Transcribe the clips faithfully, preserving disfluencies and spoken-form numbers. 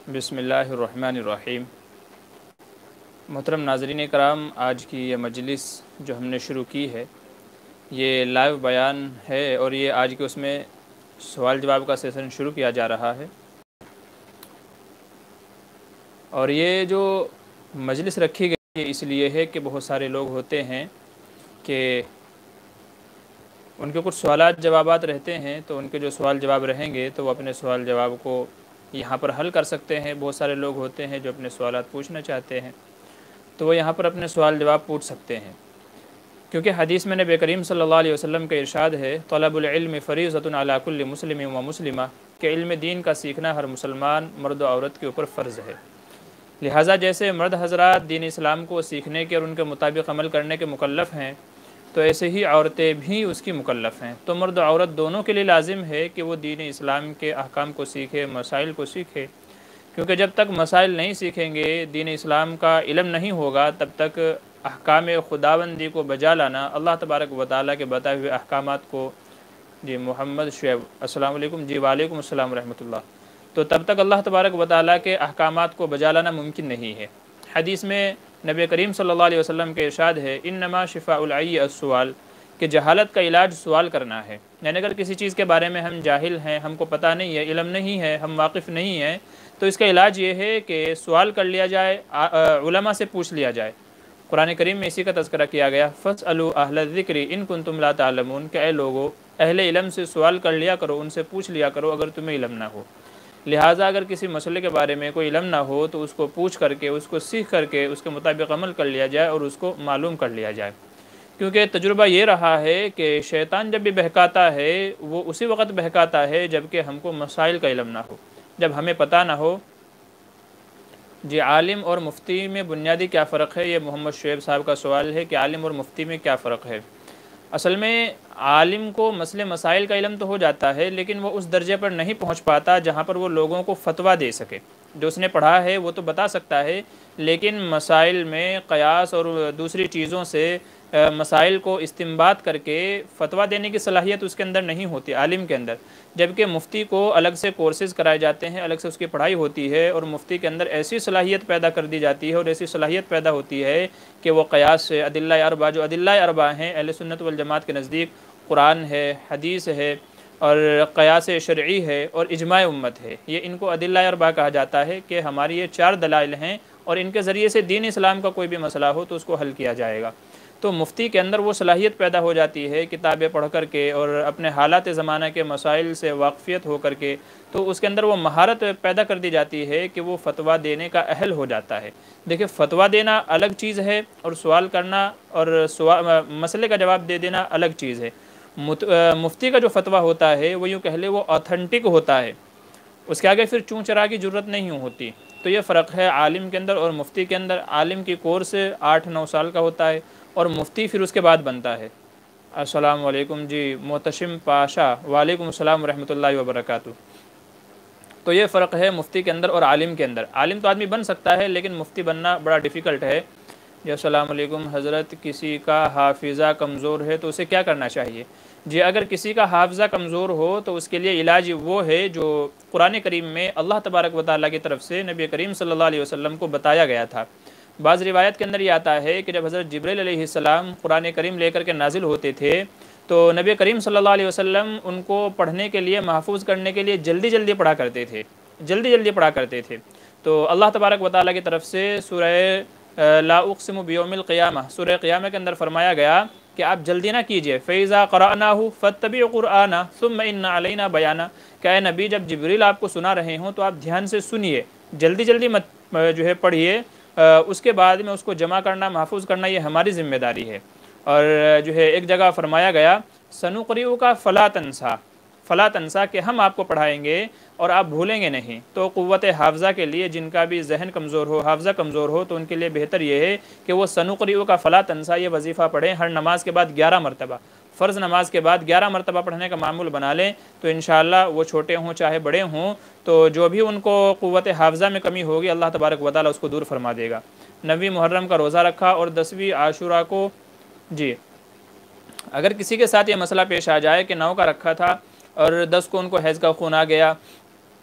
بسم اللہ الرحمن الرحیم۔ محترم ناظرین کرام، آج کی یہ مجلس جو ہم نے شروع کی ہے یہ لائیو بیان ہے، اور یہ آج کے اس میں سوال جواب کا سیشن شروع کیا جا رہا ہے۔ اور یہ جو مجلس رکھی گئی ہے اس لیے ہے کہ بہت سارے لوگ ہوتے ہیں کہ ان کے کچھ سوالات جوابات رہتے ہیں، تو ان کے جو سوال جواب رہیں گے تو وہ اپنے سوال جواب کو یہاں پر حل کر سکتے ہیں۔ بہت سارے لوگ ہوتے ہیں جو اپنے سوالات پوچھنا چاہتے ہیں تو وہ یہاں پر اپنے سوال جواب پوچھ سکتے ہیں، کیونکہ حدیث میں نبی کریم صلی اللہ علیہ وسلم کا ارشاد ہے طلب العلم فریضۃ علی کل مسلم و مسلمہ، کہ علم دین کا سیکھنا ہر مسلمان مرد و عورت کے اوپر فرض ہے۔ لہٰذا جیسے مرد حضرات دین اسلام کو سیکھنے کے اور ان کے مطابق عمل کرنے کے مکلف ہیں، تو ایسے ہی عورتیں بھی اس کی مکلف ہیں۔ تو مرد و عورت دونوں کے لیے لازم ہے کہ وہ دین اسلام کے احکام کو سیکھے، مسائل کو سیکھے، کیونکہ جب تک مسائل نہیں سیکھیں گے، دین اسلام کا علم نہیں ہوگا، تب تک احکام خداوندی کو بجا لانا، اللہ تبارک و تعالیٰ کے بتائے ہوئے احکامات کو جی محمد شعیب السلام علیکم جی وعلیکم السلام ورحمۃ اللہ تو تب تک اللہ تبارک و تعالیٰ کے احکامات کو بجا لانا ممکن نہیں ہے۔ حدیث میں نبی کریم صلی اللہ علیہ وسلم کے ارشاد ہے انما شفاء العی السؤال، کہ جہالت کا علاج سوال کرنا ہے۔ یعنی اگر کسی چیز کے بارے میں ہم جاہل ہیں، ہم کو پتہ نہیں ہے، علم نہیں ہے، ہم واقف نہیں ہیں، تو اس کا علاج یہ ہے کہ سوال کر لیا جائے، علماء سے پوچھ لیا جائے۔ قرآن کریم میں اسی کا تذکرہ کیا گیا فاسألوا اہل الذکر ان کنتم لا تعلمون، کہ اے لوگو اہل علم سے سوال کر لیا کرو، ان سے پوچھ لیا کرو اگر تمہیں علم نہ ہو۔ لہٰذا اگر کسی مسئلے کے بارے میں کوئی علم نہ ہو تو اس کو پوچھ کر کے، اس کو سیکھ کر کے، اس کے مطابق عمل کر لیا جائے اور اس کو معلوم کر لیا جائے، کیونکہ تجربہ یہ رہا ہے کہ شیطان جب بھی بہکاتا ہے وہ اسی وقت بہکاتا ہے جب کہ ہم کو مسائل کا علم نہ ہو، جب ہمیں پتہ نہ ہو۔ جی عالم اور مفتی میں بنیادی کیا فرق ہے؟ یہ محمد شعیب صاحب کا سوال ہے کہ عالم اور مفتی میں کیا فرق ہے۔ اصل میں عالم کو مسئلے مسائل کا علم تو ہو جاتا ہے، لیکن وہ اس درجے پر نہیں پہنچ پاتا جہاں پر وہ لوگوں کو فتویٰ دے سکے۔ جو اس نے پڑھا ہے وہ تو بتا سکتا ہے، لیکن مسائل میں قیاس اور دوسری چیزوں سے مسائل کو استنباط کر کے فتویٰ دینے کی صلاحیت اس کے اندر نہیں ہوتی عالم کے اندر، جبکہ مفتی کو الگ سے کورسز کرائے جاتے ہیں، الگ سے اس کی پڑھائی ہوتی ہے، اور مفتی کے اندر ایسی صلاحیت پیدا کر دی جاتی ہے اور ایسی صلاحیت پیدا ہوتی ہے کہ وہ قیاس سے ادلہ اربع، جو ادلہ اربع ہیں اہل سنت والجماعت کے نزدیک قرآن ہے، حدیث ہے اور قیاس شرعی ہے اور اجماع امت ہے، یہ ان کو ادلہ اربع کہا جاتا ہے کہ ہماری یہ چار دلائل ہیں اور ان کے ذریعے سے دین اسلام کا کوئی بھی مسئلہ ہو تو اس کو حل کیا جائے گا۔ تو مفتی کے اندر وہ صلاحیت پیدا ہو جاتی ہے کتابیں پڑھ کر کے اور اپنے حالات زمانہ کے مسائل سے واقفیت ہو کر کے، تو اس کے اندر وہ مہارت پیدا کر دی جاتی ہے کہ وہ فتویٰ دینے کا اہل ہو جاتا ہے۔ دیکھیں فتویٰ دینا الگ چیز ہے اور سوال کرنا اور مسئلے کا جواب دے دینا الگ چیز ہے۔ مفتی کا جو فتویٰ ہوتا ہے وہ یوں کہہ لے وہ آتھنٹک ہوتا ہے، اس کے آگے پھر چون چرا کی ضرورت نہیں ہوتی۔ تو یہ فرق ہے عالم کے اندر اور مفتی کے اندر۔ عالم کی کورس آٹھ نو سال کا ہوتا ہے اور مفتی پھر اس کے بعد بنتا ہے۔ السلام علیکم جی محتشم پاشا وعلیکم السلام ورحمۃ اللہ وبرکاتہ۔ تو یہ فرق ہے مفتی کے اندر اور عالم کے اندر۔ عالم تو آدمی بن سکتا ہے لیکن مفتی بننا بڑا ڈیفیکلٹ ہے۔ جی السلام علیکم حضرت، کسی کا حافظہ کمزور ہے تو اسے کیا کرنا چاہیے؟ جی اگر کسی کا حافظہ کمزور ہو تو اس کے لیے علاج وہ ہے جو قرآن کریم میں اللہ تبارک و تعالیٰ کی طرف سے نبی کریم صلی اللہ علیہ وسلم کو بتایا گیا تھا۔ بعض روایت کے اندر یہ آتا ہے کہ جب حضرت جبرائیل علیہ السلام قرآن کریم لے کر کے نازل ہوتے تھے تو نبی کریم صلی اللہ علیہ وسلم ان کو پڑھنے کے لیے، محفوظ کرنے کے لیے جلدی جلدی پڑھا کرتے تھے، جلدی جلدی پڑھا کرتے تھے۔ تو اللہ تبارک و تعالیٰ کی طرف سے سورہ لا اقسم بیوم القیامہ، سورہ قیامہ کے اندر فرمایا گیا کہ آپ جلدی نہ کیجئے، فَإِذَا قَرَأْنَاهُ فَاتَّبِعُوا قُرْآنَهُ ثُمَّ إِنَّ عَلَيْنَا بَيَانَهُ، کہ اے نبی جب جبریل آپ کو سنا رہے ہوں تو آپ دھیان سے سنیے، جلدی جلدی مت جو ہے پڑھیے، اس کے بعد میں اس کو جمع کرنا، محفوظ کرنا یہ ہماری ذمہ داری ہے۔ اور جو ہے ایک جگہ فرمایا گیا سَنُقْرِئُكَ فَلَا تَنْسَىٰ، فَلَا تَنْسَىٰ کہ ہم آپ کو پڑھائیں گے اور آپ بھولیں گے نہیں۔ تو قوت حافظہ کے لیے جن کا بھی ذہن کمزور ہو، حافظہ کمزور ہو، تو ان کے لیے بہتر یہ ہے کہ وہ سَنُقْرِئُكَ فَلَا تَنْسَىٰ یہ وظیفہ پڑھیں ہر نماز کے بعد گیارہ مرتبہ، فرض نماز کے بعد گیارہ مرتبہ پڑھنے کا معمول بنا لیں، تو انشاءاللہ وہ چھوٹے ہوں چاہے بڑے ہوں تو جو بھی ان کو قوت حافظہ میں کمی ہوگی اللہ تبارک و تعالیٰ اس کو دور فرما دے گا۔ نویں محرم کا روزہ رکھا اور دسویں عاشورہ کو، جی اگر کسی کے ساتھ یہ مسئلہ پیش آ جائے کہ نو کا رکھا تھا اور دس کو ان کو حیض کا خون آ گیا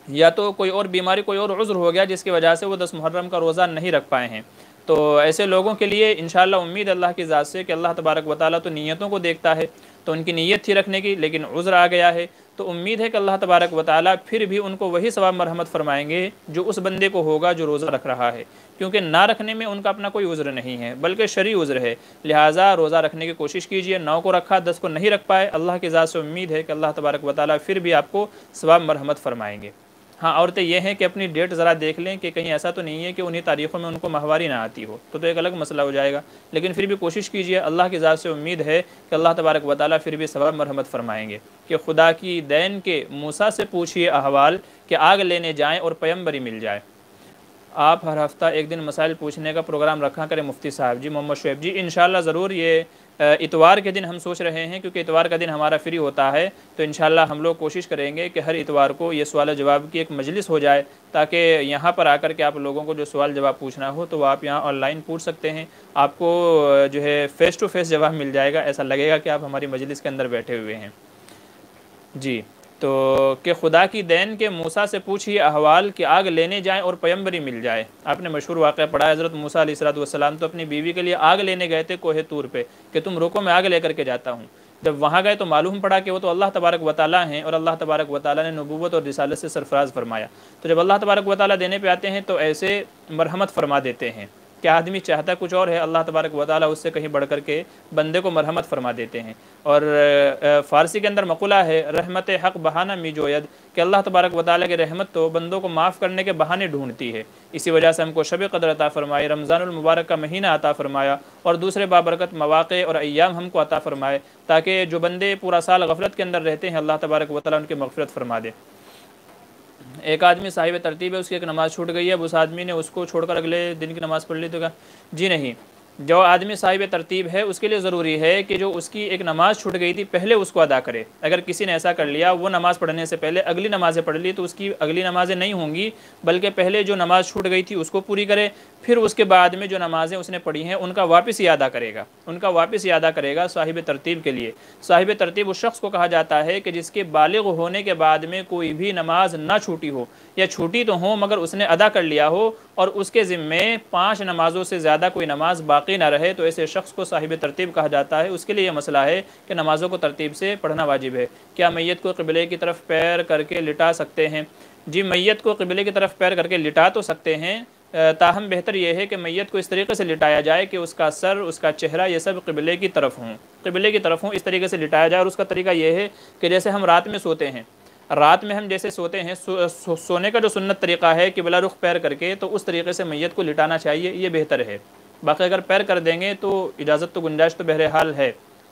یا تو کوئی اور بیماری کوئی اور عذر ہو گیا جس کی وجہ سے وہ دس محرم کا روزہ نہیں رکھ پائے ہیں، تو ایسے لوگوں کے لیے انشاءاللہ امید اللہ کی ذات سے کہ اللہ تبارک و تعالیٰ تو نیتوں کو دیکھتا ہے، تو ان کی نیت تھی رکھنے کی لیکن عذر آ گیا ہے، تو امید ہے کہ اللہ تبارک و تعالیٰ پھر بھی ان کو وہی ثواب مرحمت فرمائیں گے جو اس بندے کو ہوگا جو روزہ رکھ رہا ہے، کیونکہ نہ رکھنے میں ان کا اپنا کوئی عذر نہیں ہے بلکہ شرعی عذر ہے، لہٰذا روزہ رکھنے کی کوشش کیجئے۔ نو کو رکھا، دس کو نہیں رکھ پائے، اللہ کی ذات سے امید ہے کہ اللہ تبارک و تعالیٰ پھر بھی آپ کو ثواب مرحمت فرمائیں گے۔ ہاں، عورتیں یہ ہیں کہ اپنی ڈیٹ ذرا دیکھ لیں کہ کہیں ایسا تو نہیں ہے کہ انہی تاریخوں میں ان کو ماہواری نہ آتی ہو، تو تو ایک الگ مسئلہ ہو جائے گا، لیکن پھر بھی کوشش کیجئے، اللہ کی ذات سے امید ہے کہ اللہ تبارک و تعالیٰ پھر بھی ثواب مرحمت فرمائیں گے کہ خدا کی دین کے موسیٰ سے پوچھئے احوال کہ آگ لینے جائیں اور پیمبری مل جائے۔ آپ ہر ہفتہ ایک دن مسائل پوچھنے کا پروگرام رکھا کریں مفتی صاحب۔ جی محمد شعیب جی انشاءاللہ ضرور، یہ اتوار کے دن ہم سوچ رہے ہیں کیونکہ اتوار کا دن ہمارا فری ہوتا ہے، تو انشاءاللہ ہم لوگ کوشش کریں گے کہ ہر اتوار کو یہ سوال و جواب کی ایک مجلس ہو جائے، تاکہ یہاں پر آ کر کے آپ لوگوں کو جو سوال جواب پوچھنا ہو تو وہ آپ یہاں آن لائن پوچھ سکتے ہیں، آپ کو جو ہے فیس ٹو فیس جواب مل جائے گا، ایسا لگے گا کہ آپ ہماری مجلس کے اندر بیٹھے ہوئے ہیں۔ جی تو کہ خدا کی دین کے موسیٰ سے پوچھئے احوال کہ آگ لینے جائیں اور پیمبری مل جائے۔ آپ نے مشہور واقعہ پڑھا، حضرت موسیٰ علیہ الصلوۃ والسلام تو اپنی بیوی کے لیے آگ لینے گئے تھے کوہ طور پہ کہ تم رکو میں آگ لے کر کے جاتا ہوں۔ جب وہاں گئے تو معلوم پڑا کہ وہ تو اللہ تبارک و تعالیٰ ہیں، اور اللہ تبارک و تعالیٰ نے نبوت اور رسالت سے سرفراز فرمایا، تو جب اللہ تبارک و تعالیٰ دینے پہ آتے ہیں تو ایسے مرحمت فرما دیتے ہیں کہ آدمی چاہتا کچھ اور ہے، اللہ تبارک و تعالیٰ اس سے کہیں بڑھ کر کے بندے کو مرحمت فرما دیتے ہیں۔ اور فارسی کے اندر مقولہ ہے رحمت حق بہانہ می جوید، کہ اللہ تبارک و تعالیٰ کی رحمت تو بندوں کو معاف کرنے کے بہانے ڈھونڈتی ہے، اسی وجہ سے ہم کو شب قدر عطا فرمائے، رمضان المبارک کا مہینہ عطا فرمایا، اور دوسرے بابرکت مواقع اور ایام ہم کو عطا فرمائے، تاکہ جو بندے پورا سال غفلت کے اندر رہتے ہیں اللہ تبارک و تعالیٰ ان کی مغفرت فرما دے۔ ایک آدمی صاحب ترتیب ہے، اس کی ایک نماز چھوٹ گئی ہے، اب اس آدمی نے اس کو چھوڑ کر اگلے دن کی نماز پڑھ لی تو کیا؟ جی نہیں، جو آدمی صاحب ترتیب ہے اس کے لیے ضروری ہے کہ جو اس کی ایک نماز چھوٹ گئی تھی پہلے اس کو ادا کرے۔ اگر کسی نے ایسا کر لیا وہ نماز پڑھنے سے پہلے اگلی نمازیں پڑھ لی تو اس کی اگلی نمازیں نہیں ہوں گی، بلکہ پہلے جو نماز چھوٹ گئی تھی اس کو پوری کرے، پھر اس کے بعد میں جو نمازیں اس نے پڑھی ہیں ان کا واپس ہی ادا کرے گا، ان کا واپس ہی ادا کرے گا صاحب ترتیب کے لیے۔ صاحب ترتیب اس شخص کو کہا جاتا ہے کہ جس کے بالغ ہونے کے بعد میں کوئی بھی نماز نہ چھوٹی ہو، یا چھوٹی تو ہو مگر اس نے ادا کر لیا ہو اور اس کے ذمے پانچ نمازوں سے زیادہ کوئی نماز باقی نہ رہے، تو ایسے شخص کو صاحب ترتیب کہا جاتا ہے۔ اس کے لیے یہ مسئلہ ہے کہ نمازوں کو ترتیب سے پڑھنا واجب ہے۔ کیا میت کو قبلے کی طرف پیر کر کے لٹا سکتے ہیں؟ جی میت کو قبلے کی طرف پیر کر کے لٹا تو سکتے ہیں، تاہم بہتر یہ ہے کہ میت کو اس طریقے سے لٹایا جائے کہ اس کا سر، اس کا چہرہ یہ سب قبلے کی طرف ہوں، قبلے کی طرف ہوں، اس طریقے سے لٹایا جائے۔ اور اس کا طریقہ یہ ہے کہ جیسے ہم رات میں سوتے ہیں، رات میں ہم جیسے سوتے ہیں، سو سو سونے کا جو سنت طریقہ ہے کہ بلا رخ پیر کر کے، تو اس طریقے سے میت کو لٹانا چاہیے، یہ بہتر ہے۔ باقی اگر پیر کر دیں گے تو اجازت تو گنجائش تو بہرحال ہے۔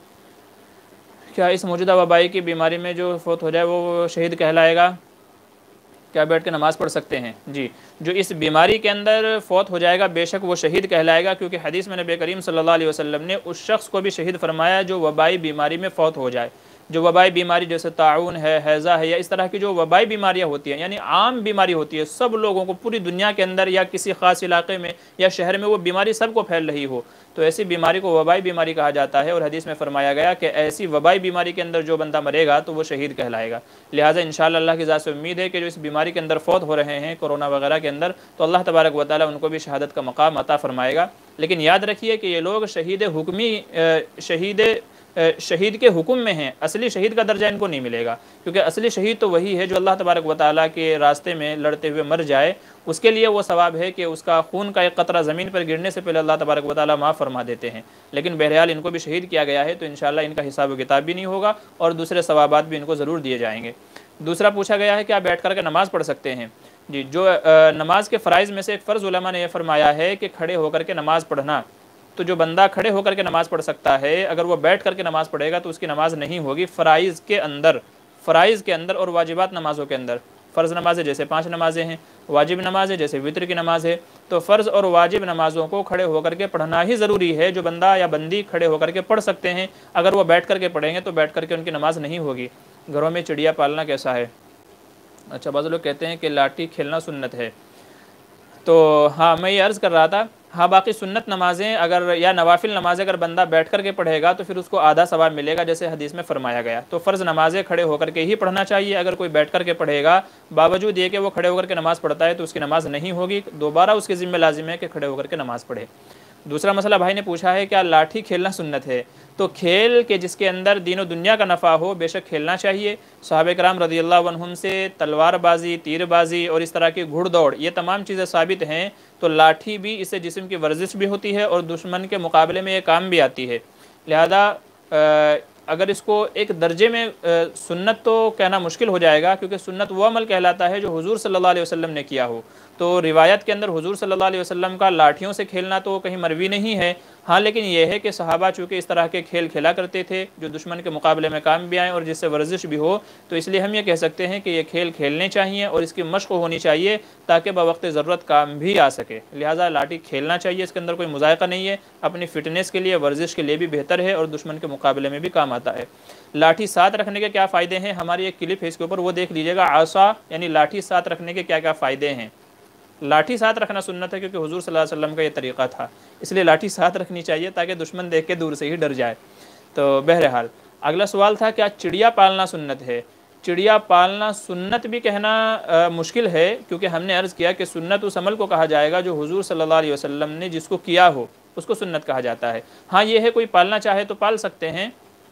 کیا اس موجودہ وبائی کی بیماری میں جو فوت ہو جائے وہ شہید کہلائے گا؟ کیا بیٹھ کے نماز پڑھ سکتے ہیں؟ جی جو اس بیماری کے اندر فوت ہو جائے گا بے شک وہ شہید کہلائے گا، کیونکہ حدیث میں نبی کریم صلی اللہ علیہ وسلم نے اس شخص کو بھی شہید فرمایا جو وبائی بیماری میں فوت ہو جائے۔ جو وبائی بیماری جیسے طاعون ہے، ہیضہ ہے، یا اس طرح کی جو وبائی بیماریاں ہوتی ہیں، یعنی عام بیماری ہوتی ہے، سب لوگوں کو پوری دنیا کے اندر یا کسی خاص علاقے میں یا شہر میں وہ بیماری سب کو پھیل رہی ہو، تو ایسی بیماری کو وبائی بیماری کہا جاتا ہے۔ اور حدیث میں فرمایا گیا کہ ایسی وبائی بیماری کے اندر جو بندہ مرے گا تو وہ شہید کہلائے گا۔ لہٰذا انشاءاللہ اللہ کی ذات سے امید ہے کہ جو اس بیماری کے اندر فوت ہو رہے ہیں کورونا وغیرہ کے اندر، تو اللہ تبارک و تعالیٰ ان کو بھی شہادت کا مقام عطا فرمائے گا۔ لیکن یاد رکھیے کہ یہ لوگ شہید حکمی شہید شہید کے حکم میں ہیں، اصلی شہید کا درجہ ان کو نہیں ملے گا، کیونکہ اصلی شہید تو وہی ہے جو اللہ تبارک و تعالیٰ کے راستے میں لڑتے ہوئے مر جائے۔ اس کے لیے وہ ثواب ہے کہ اس کا خون کا ایک قطرہ زمین پر گرنے سے پہلے اللہ تبارک و تعالیٰ معاف فرما دیتے ہیں، لیکن بہرحال ان کو بھی شہید کیا گیا ہے تو انشاءاللہ ان کا حساب و کتاب بھی نہیں ہوگا اور دوسرے ثوابات بھی ان کو ضرور دیے جائیں گے۔ دوسرا پوچھا گیا ہے کہ آپ بیٹھ کر کے نماز پڑھ سکتے ہیں؟ جی جو نماز کے فرائض میں سے ایک فرض علماء نے یہ فرمایا ہے کہ کھڑے ہو کر کے نماز پڑھنا، تو جو بندہ کھڑے ہو کر کے نماز پڑھ سکتا ہے اگر وہ بیٹھ کر کے نماز پڑھے گا تو اس کی نماز نہیں ہوگی۔ فرائض کے اندر فرائض کے اندر اور واجبات نمازوں کے اندر، فرض نمازیں جیسے پانچ نمازیں ہیں، واجب نمازیں جیسے وطر کی نماز ہے، تو فرض اور واجب نمازوں کو کھڑے ہو کر کے پڑھنا ہی ضروری ہے۔ جو بندہ یا بندی کھڑے ہو کر کے پڑھ سکتے ہیں، اگر وہ بیٹھ کر کے پڑھیں گے تو بیٹھ کر کے ان کی نماز نہیں ہوگی۔ گھروں میں چڑیا پالنا کیسا ہے؟ اچھا بعض لوگ کہتے ہیں کہ لاٹھی کھیلنا سنت ہے، تو ہاں میں یہ عرض کر رہا تھا ہاں باقی سنت نمازیں اگر یا نوافل نمازیں اگر بندہ بیٹھ کر کے پڑھے گا تو پھر اس کو آدھا ثواب ملے گا جیسے حدیث میں فرمایا گیا. تو فرض نمازیں کھڑے ہو کر کے ہی پڑھنا چاہیے. اگر کوئی بیٹھ کر کے پڑھے گا باوجود یہ کہ وہ کھڑے ہو کر کے نماز پڑھتا ہے تو اس کی نماز نہیں ہوگی, دوبارہ اس کے ذمہ لازم ہے کہ کھڑے ہو کر کے نماز پڑھے. دوسرا مسئلہ بھائی نے پوچھا ہے کیا لاٹھی کھیلنا سنت ہے؟ تو کھیل کے جس کے اندر دین و دنیا کا نفع ہو بے شک کھیلنا چاہیے. صحابہ کرام رضی اللہ عنہم سے تلوار بازی, تیر بازی اور اس طرح کی گھڑ دوڑ یہ تمام چیزیں ثابت ہیں. تو لاٹھی بھی اس سے جسم کی ورزش بھی ہوتی ہے اور دشمن کے مقابلے میں یہ کام بھی آتی ہے. لہذا اگر اس کو ایک درجے میں سنت تو کہنا مشکل ہو جائے گا, کیونکہ سنت وہ عمل کہلاتا ہے جو حضور صلی اللہ علیہ وسلم نے کیا ہو. تو روایت کے اندر حضور صلی اللہ علیہ وسلم کا لاٹھیوں سے کھیلنا تو کہیں مروی نہیں ہے. ہاں لیکن یہ ہے کہ صحابہ چونکہ اس طرح کے کھیل کھیلا کرتے تھے جو دشمن کے مقابلے میں کام بھی آئیں اور جس سے ورزش بھی ہو, تو اس لیے ہم یہ کہہ سکتے ہیں کہ یہ کھیل کھیلنے چاہیے اور اس کی مشق ہونی چاہیے تاکہ بوقت ضرورت کام بھی آ سکے. لہٰذا لاٹھی کھیلنا چاہیے, اس کے اندر کوئی مذائقہ نہیں ہے, اپنی فٹنس کے لیے ورزش کے لیے بھی بہتر ہے اور دشمن کے مقابلے میں بھی کام آتا ہے. لاٹھی ساتھ رکھنے کے کیا فائدے ہیں, ہماری ایک کلپ ہے اس کے اوپر, وہ دیکھ لیجیے گا. عصا یعنی لاٹھی ساتھ رکھنے کے کیا کیا فائدے ہیں. لاٹھی ساتھ رکھنا سنت ہے کیونکہ حضور صلی اللہ علیہ وسلم کا یہ طریقہ تھا, اس لیے لاٹھی ساتھ رکھنی چاہیے تاکہ دشمن دیکھ کے دور سے ہی ڈر جائے. تو بہرحال اگلا سوال تھا کیا چڑیا پالنا سنت ہے؟ چڑیا پالنا سنت بھی کہنا مشکل ہے, کیونکہ ہم نے عرض کیا کہ سنت اس عمل کو کہا جائے گا جو حضور صلی اللہ علیہ وسلم نے جس کو کیا ہو اس کو سنت کہا جاتا ہے. ہاں یہ ہے کوئی پالنا چاہے تو پال سکتے ہیں.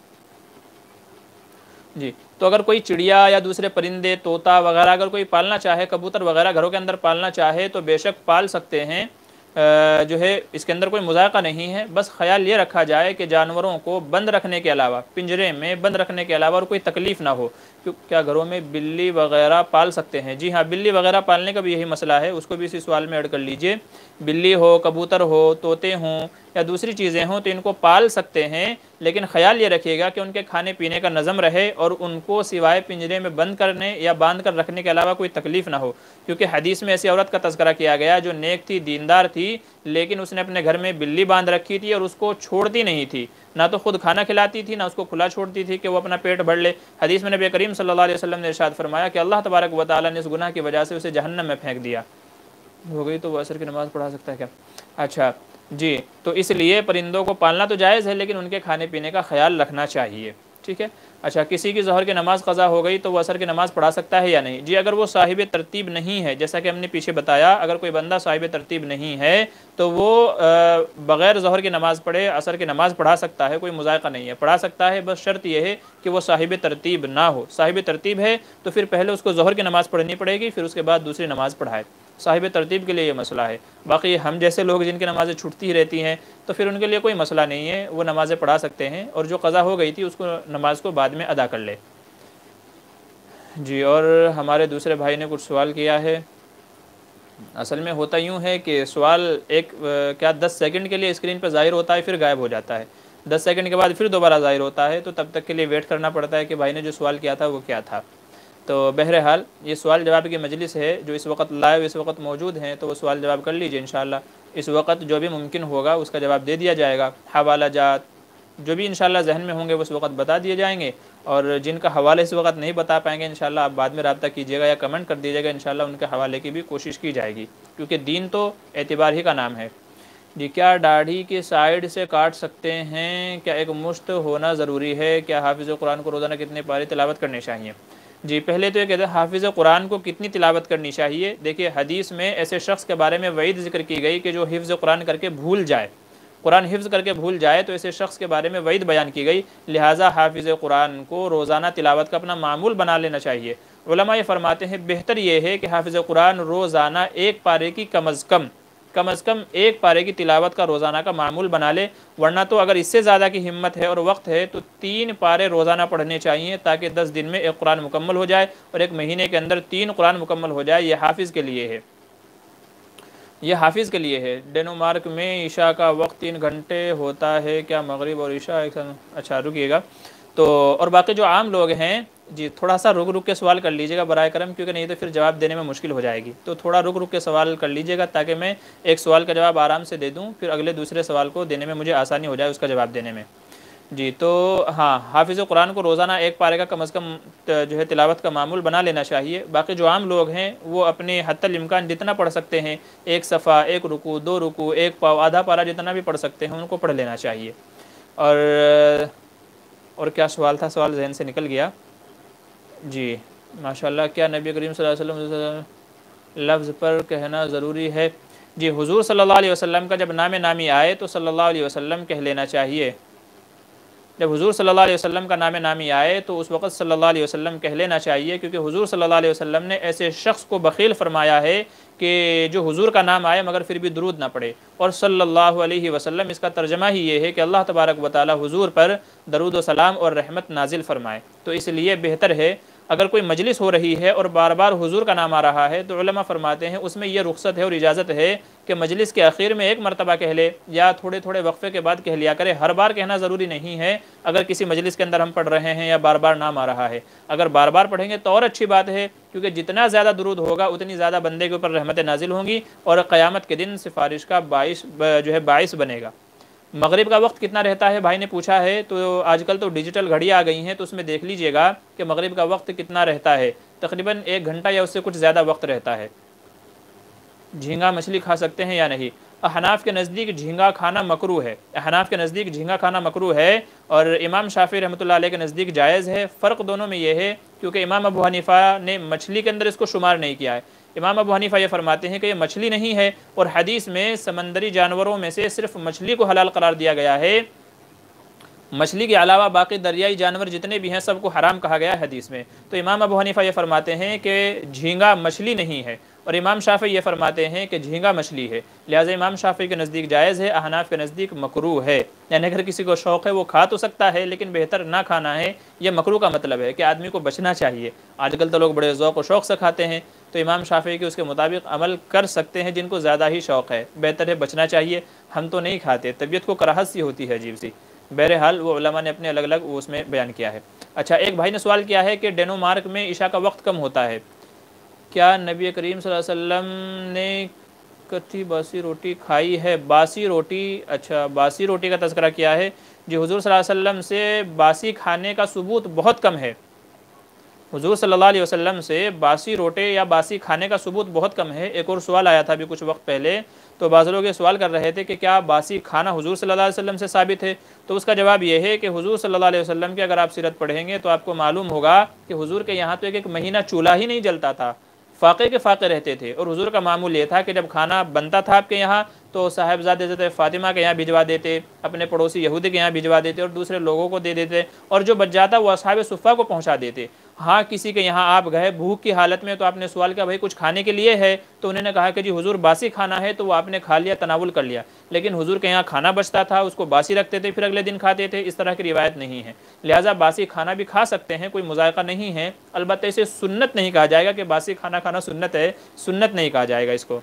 جی تو اگر کوئی چڑیا یا دوسرے پرندے طوطا وغیرہ اگر کوئی پالنا چاہے, کبوتر وغیرہ گھروں کے اندر پالنا چاہے تو بے شک پال سکتے ہیں. جو ہے اس کے اندر کوئی مذائقہ نہیں ہے. بس خیال یہ رکھا جائے کہ جانوروں کو بند رکھنے کے علاوہ, پنجرے میں بند رکھنے کے علاوہ اور کوئی تکلیف نہ ہو. کیا گھروں میں بلی وغیرہ پال سکتے ہیں؟ جی ہاں, بلی وغیرہ پالنے کا بھی یہی مسئلہ ہے, اس کو بھی اسی سوال میں ایڈ کر لیجئے. بلی ہو, کبوتر ہو, طوطے ہوں یا دوسری چیزیں ہوں تو ان کو پال سکتے ہیں, لیکن خیال یہ رکھیے گا کہ ان کے کھانے پینے کا نظم رہے اور ان کو سوائے پنجرے میں بند کرنے یا باندھ کر رکھنے کے علاوہ کوئی تکلیف نہ ہو. کیونکہ حدیث میں ایسی عورت کا تذکرہ کیا گیا جو نیک تھی, دیندار تھی, لیکن اس نے اپنے گھر میں بلی باندھ رکھی تھی اور اس کو چھوڑتی نہیں تھی, نہ تو خود کھانا کھلاتی تھی نہ اس کو کھلا چھوڑتی تھی کہ وہ اپنا پیٹ بھر لے. حدیث میں نبی کریم صلی اللہ علیہ وسلم نے ارشاد فرمایا کہ اللہ تبارک و تعالیٰ نے اس گناہ کی وجہ سے اسے جہنم میں پھینک دیا. ہو گئی تو وہ عصر کی نماز پڑھا سکتا ہے کیا؟ اچھا جی, تو اس لیے پرندوں کو پالنا تو جائز ہے لیکن ان کے کھانے پینے کا خیال رکھنا چاہیے. ٹھیک ہے. اچھا, کسی کی ظہر کی نماز قضا ہو گئی تو وہ عصر کی نماز پڑھا سکتا ہے یا نہیں؟ جی اگر وہ صاحب ترتیب نہیں ہے, جیسا کہ ہم نے پیچھے بتایا, اگر کوئی بندہ صاحب ترتیب نہیں ہے تو وہ بغیر ظہر کی نماز پڑھے عصر کی نماز پڑھا سکتا ہے, کوئی مذائقہ نہیں ہے, پڑھا سکتا ہے. بس شرط یہ ہے کہ وہ صاحب ترتیب نہ ہو. صاحب ترتیب ہے تو پھر پہلے اس کو ظہر کی نماز پڑھنی پڑے گی, پھر اس کے بعد دوسری نماز پڑھائے. صاحب ترتیب کے لیے یہ مسئلہ ہے. باقی ہم جیسے لوگ جن کی نمازیں چھوٹتی ہی رہتی ہیں تو پھر ان کے لیے کوئی مسئلہ نہیں ہے, وہ نمازیں پڑھا سکتے ہیں اور جو قضا ہو گئی تھی اس کو نماز کو بعد میں ادا کر لے. جی, اور ہمارے دوسرے بھائی نے کچھ سوال کیا ہے. اصل میں ہوتا یوں ہے کہ سوال ایک کیا دس سیکنڈ کے لیے اسکرین پہ ظاہر ہوتا ہے پھر غائب ہو جاتا ہے, دس سیکنڈ کے بعد پھر دوبارہ ظاہر ہوتا ہے, تو تب تک کے لیے ویٹ کرنا پڑتا ہے کہ بھائی نے جو سوال کیا تھا وہ کیا تھا. تو بہرحال یہ سوال جواب کی مجلس ہے, جو اس وقت لائیو اس وقت موجود ہیں تو وہ سوال جواب کر لیجئے انشاءاللہ. اس وقت جو بھی ممکن ہوگا اس کا جواب دے دیا جائے گا. حوالہ جات جو بھی انشاءاللہ ذہن میں ہوں گے وہ اس وقت بتا دیے جائیں گے, اور جن کا حوالہ اس وقت نہیں بتا پائیں گے انشاءاللہ آپ بعد میں رابطہ کیجیے گا یا کمنٹ کر دیجیے گا, انشاءاللہ ان کے حوالے کی بھی کوشش کی جائے گی, کیونکہ دین تو اعتبار ہی کا نام ہے. جی, کیا داڑھی کی سائیڈ سے کاٹ سکتے ہیں؟ کیا ایک مشت ہونا ضروری ہے؟ کیا حافظ قرآن کو روزانہ کتنے پارے تلاوت کرنے چاہیے؟ جی پہلے تو یہ کہتے ہیں حافظ قرآن کو کتنی تلاوت کرنی چاہیے. دیکھیے حدیث میں ایسے شخص کے بارے میں وعید ذکر کی گئی کہ جو حفظ قرآن کر کے بھول جائے, قرآن حفظ کر کے بھول جائے, تو ایسے شخص کے بارے میں وعید بیان کی گئی. لہٰذا حافظ قرآن کو روزانہ تلاوت کا اپنا معمول بنا لینا چاہیے. علماء یہ فرماتے ہیں بہتر یہ ہے کہ حافظ قرآن روزانہ ایک پارے کی کم از کم کم از کم ایک پارے کی تلاوت کا روزانہ کا معمول بنا لے, ورنہ تو اگر اس سے زیادہ کی ہمت ہے اور وقت ہے تو تین پارے روزانہ پڑھنے چاہیے, تاکہ دس دن میں ایک قرآن مکمل ہو جائے اور ایک مہینے کے اندر تین قرآن مکمل ہو جائے. یہ حافظ کے لیے ہے, یہ حافظ کے لیے ہے. ڈینمارک میں عشاء کا وقت تین گھنٹے ہوتا ہے, کیا مغرب اور عشاء ایک ساتھ؟ اچھا رکیے گا. تو اور باقی جو عام لوگ ہیں جی تھوڑا سا رک رک کے سوال کر لیجیے گا برائے کرم, کیونکہ نہیں تو پھر جواب دینے میں مشکل ہو جائے گی. تو تھوڑا رک رک کے سوال کر لیجیے گا تاکہ میں ایک سوال کا جواب آرام سے دے دوں, پھر اگلے دوسرے سوال کو دینے میں مجھے آسانی ہو جائے اس کا جواب دینے میں. جی تو ہاں، حافظ قرآن کو روزانہ ایک پارے کا کم از کم جو ہے تلاوت کا معمول بنا لینا چاہیے۔ باقی جو عام لوگ ہیں وہ اپنے حتی الامکان جتنا پڑھ سکتے ہیں، ایک صفحہ، ایک رکوع، دو رکوع، ایک پاؤ، آدھا پارہ جتنا بھی پڑھ سکتے ہیں ان کو پڑھ لینا چاہیے۔ اور اور کیا سوال تھا؟ سوال ذہن سے نکل گیا۔ جی ماشاءاللہ، کیا نبی کریم صلی اللہ علیہ وسلم لفظ پر کہنا ضروری ہے؟ جی، حضور صلی اللہ علیہ وسلم کا جب نام نامی آئے تو صلی اللہ علیہ وسلم کہہ لینا چاہیے۔ جب حضور صلی اللہ علیہ وسلم کا نام نامی آئے تو اس وقت صلی اللہ علیہ وسلم کہہ لینا چاہیے، کیونکہ حضور صلی اللہ علیہ وسلم نے ایسے شخص کو بخیل فرمایا ہے کہ جو حضور کا نام آئے مگر پھر بھی درود نہ پڑھے، اور صلی اللہ علیہ وسلم اس کا ترجمہ ہی یہ ہے کہ اللہ تبارک و تعالی حضور پر درود و سلام اور رحمت نازل فرمائے۔ تو اس لیے بہتر ہے اگر کوئی مجلس ہو رہی ہے اور بار بار حضور کا نام آ رہا ہے تو علماء فرماتے ہیں اس میں یہ رخصت ہے اور اجازت ہے کہ مجلس کے آخر میں ایک مرتبہ کہہ لے یا تھوڑے تھوڑے وقفے کے بعد کہہ لیا کرے۔ ہر بار کہنا ضروری نہیں ہے اگر کسی مجلس کے اندر ہم پڑھ رہے ہیں یا بار بار نام آ رہا ہے۔ اگر بار بار پڑھیں گے تو اور اچھی بات ہے، کیونکہ جتنا زیادہ درود ہوگا اتنی زیادہ بندے کے اوپر رحمتیں نازل ہوں گی اور قیامت کے دن سفارش کا باعث جو ہے باعث بنے گا۔ مغرب کا وقت کتنا رہتا ہے بھائی نے پوچھا ہے، تو آج کل تو ڈیجیٹل گھڑی آ گئی ہیں تو اس میں دیکھ لیجئے گا کہ مغرب کا وقت کتنا رہتا ہے۔ تقریباً ایک گھنٹہ یا اس سے کچھ زیادہ وقت رہتا ہے۔ جھینگا مچھلی کھا سکتے ہیں یا نہیں؟ احناف کے نزدیک جھینگا کھانا مکروہ ہے۔ احناف کے نزدیک جھینگا کھانا مکروہ ہے اور امام شافعی رحمۃ اللہ علیہ کے نزدیک جائز ہے۔ فرق دونوں میں یہ ہے کیونکہ امام ابو حنیفہ نے مچھلی کے اندر اس کو شمار نہیں کیا ہے۔ امام ابو حنیفہ یہ فرماتے ہیں کہ یہ مچھلی نہیں ہے، اور حدیث میں سمندری جانوروں میں سے صرف مچھلی کو حلال قرار دیا گیا ہے، مچھلی کے علاوہ باقی دریائی جانور جتنے بھی ہیں سب کو حرام کہا گیا ہے حدیث میں۔ تو امام ابو حنیفہ یہ فرماتے ہیں کہ جھینگا مچھلی نہیں ہے، اور امام شافعی یہ فرماتے ہیں کہ جھینگا مچھلی ہے، لہٰذا امام شافعی کے نزدیک جائز ہے، احناف کے نزدیک مکروہ ہے۔ یعنی اگر کسی کو شوق ہے وہ کھا تو سکتا ہے لیکن بہتر نہ کھانا ہے۔ یہ مکروہ کا مطلب ہے کہ آدمی کو بچنا چاہیے۔ آج کل تو لوگ بڑے ذوق و شوق سے کھاتے ہیں، تو امام شافعی کے اس کے مطابق عمل کر سکتے ہیں جن کو زیادہ ہی شوق ہے، بہتر ہے بچنا چاہیے۔ ہم تو نہیں کھاتے، طبیعت کو کراہت سی ہوتی ہے عجیب سی۔ بہرحال وہ علماء نے اپنے الگ الگ اس میں بیان کیا ہے۔ اچھا، ایک بھائی نے سوال کیا ہے کہ ڈینمارک میں عشاء کا وقت کم ہوتا ہے، کیا نبی کریم صلی اللہ علیہ وسلم نے کتھی باسی روٹی کھائی ہے؟ باسی روٹی، اچھا باسی روٹی کا تذکرہ کیا ہے۔ جی، حضور صلی اللہ علیہ وسلم سے باسی کھانے کا ثبوت بہت کم ہے۔ حضور صلی اللہ علیہ وسلم سے باسی روٹے یا باسی کھانے کا ثبوت بہت کم ہے۔ ایک اور سوال آیا تھا ابھی کچھ وقت پہلے، تو بعض لوگ یہ سوال کر رہے تھے کہ کیا باسی کھانا حضور صلی اللہ علیہ وسلم سے ثابت ہے؟ تو اس کا جواب یہ ہے کہ حضور صلی اللہ علیہ وسلم کے اگر آپ سیرت پڑھیں گے تو آپ کو معلوم ہوگا کہ حضور کے یہاں تو ایک ایک مہینہ چولہا ہی نہیں جلتا تھا، فاقے کے فاقے رہتے تھے، اور حضور کا معمول یہ تھا کہ جب کھانا بنتا تھا آپ کے یہاں تو صاحبزادہ حضرت فاطمہ کے یہاں بھجوا دیتے، اپنے پڑوسی یہودی کے یہاں بھجوا دیتے اور دوسرے لوگوں کو دے دیتے، اور جو بچ جاتا وہ اصحاب صفہ کو پہنچا دیتے۔ ہاں، کسی کے یہاں آپ گئے بھوک کی حالت میں تو آپ نے سوال کیا بھائی کچھ کھانے کے لیے ہے، تو انہوں نے کہا کہ جی حضور باسی کھانا ہے، تو وہ آپ نے کھا لیا، تناول کر لیا، لیکن حضور کے یہاں کھانا بچتا تھا، اس کو باسی رکھتے تھے پھر اگلے دن کھاتے تھے، اس طرح کی روایت نہیں ہے۔ لہٰذا باسی کھانا بھی کھا سکتے ہیں، کوئی مذائقہ نہیں ہے، البتہ اسے سنت نہیں کہا جائے گا کہ باسی کھانا کھانا سنت ہے، سنت نہیں کہا جائے گا اس کو۔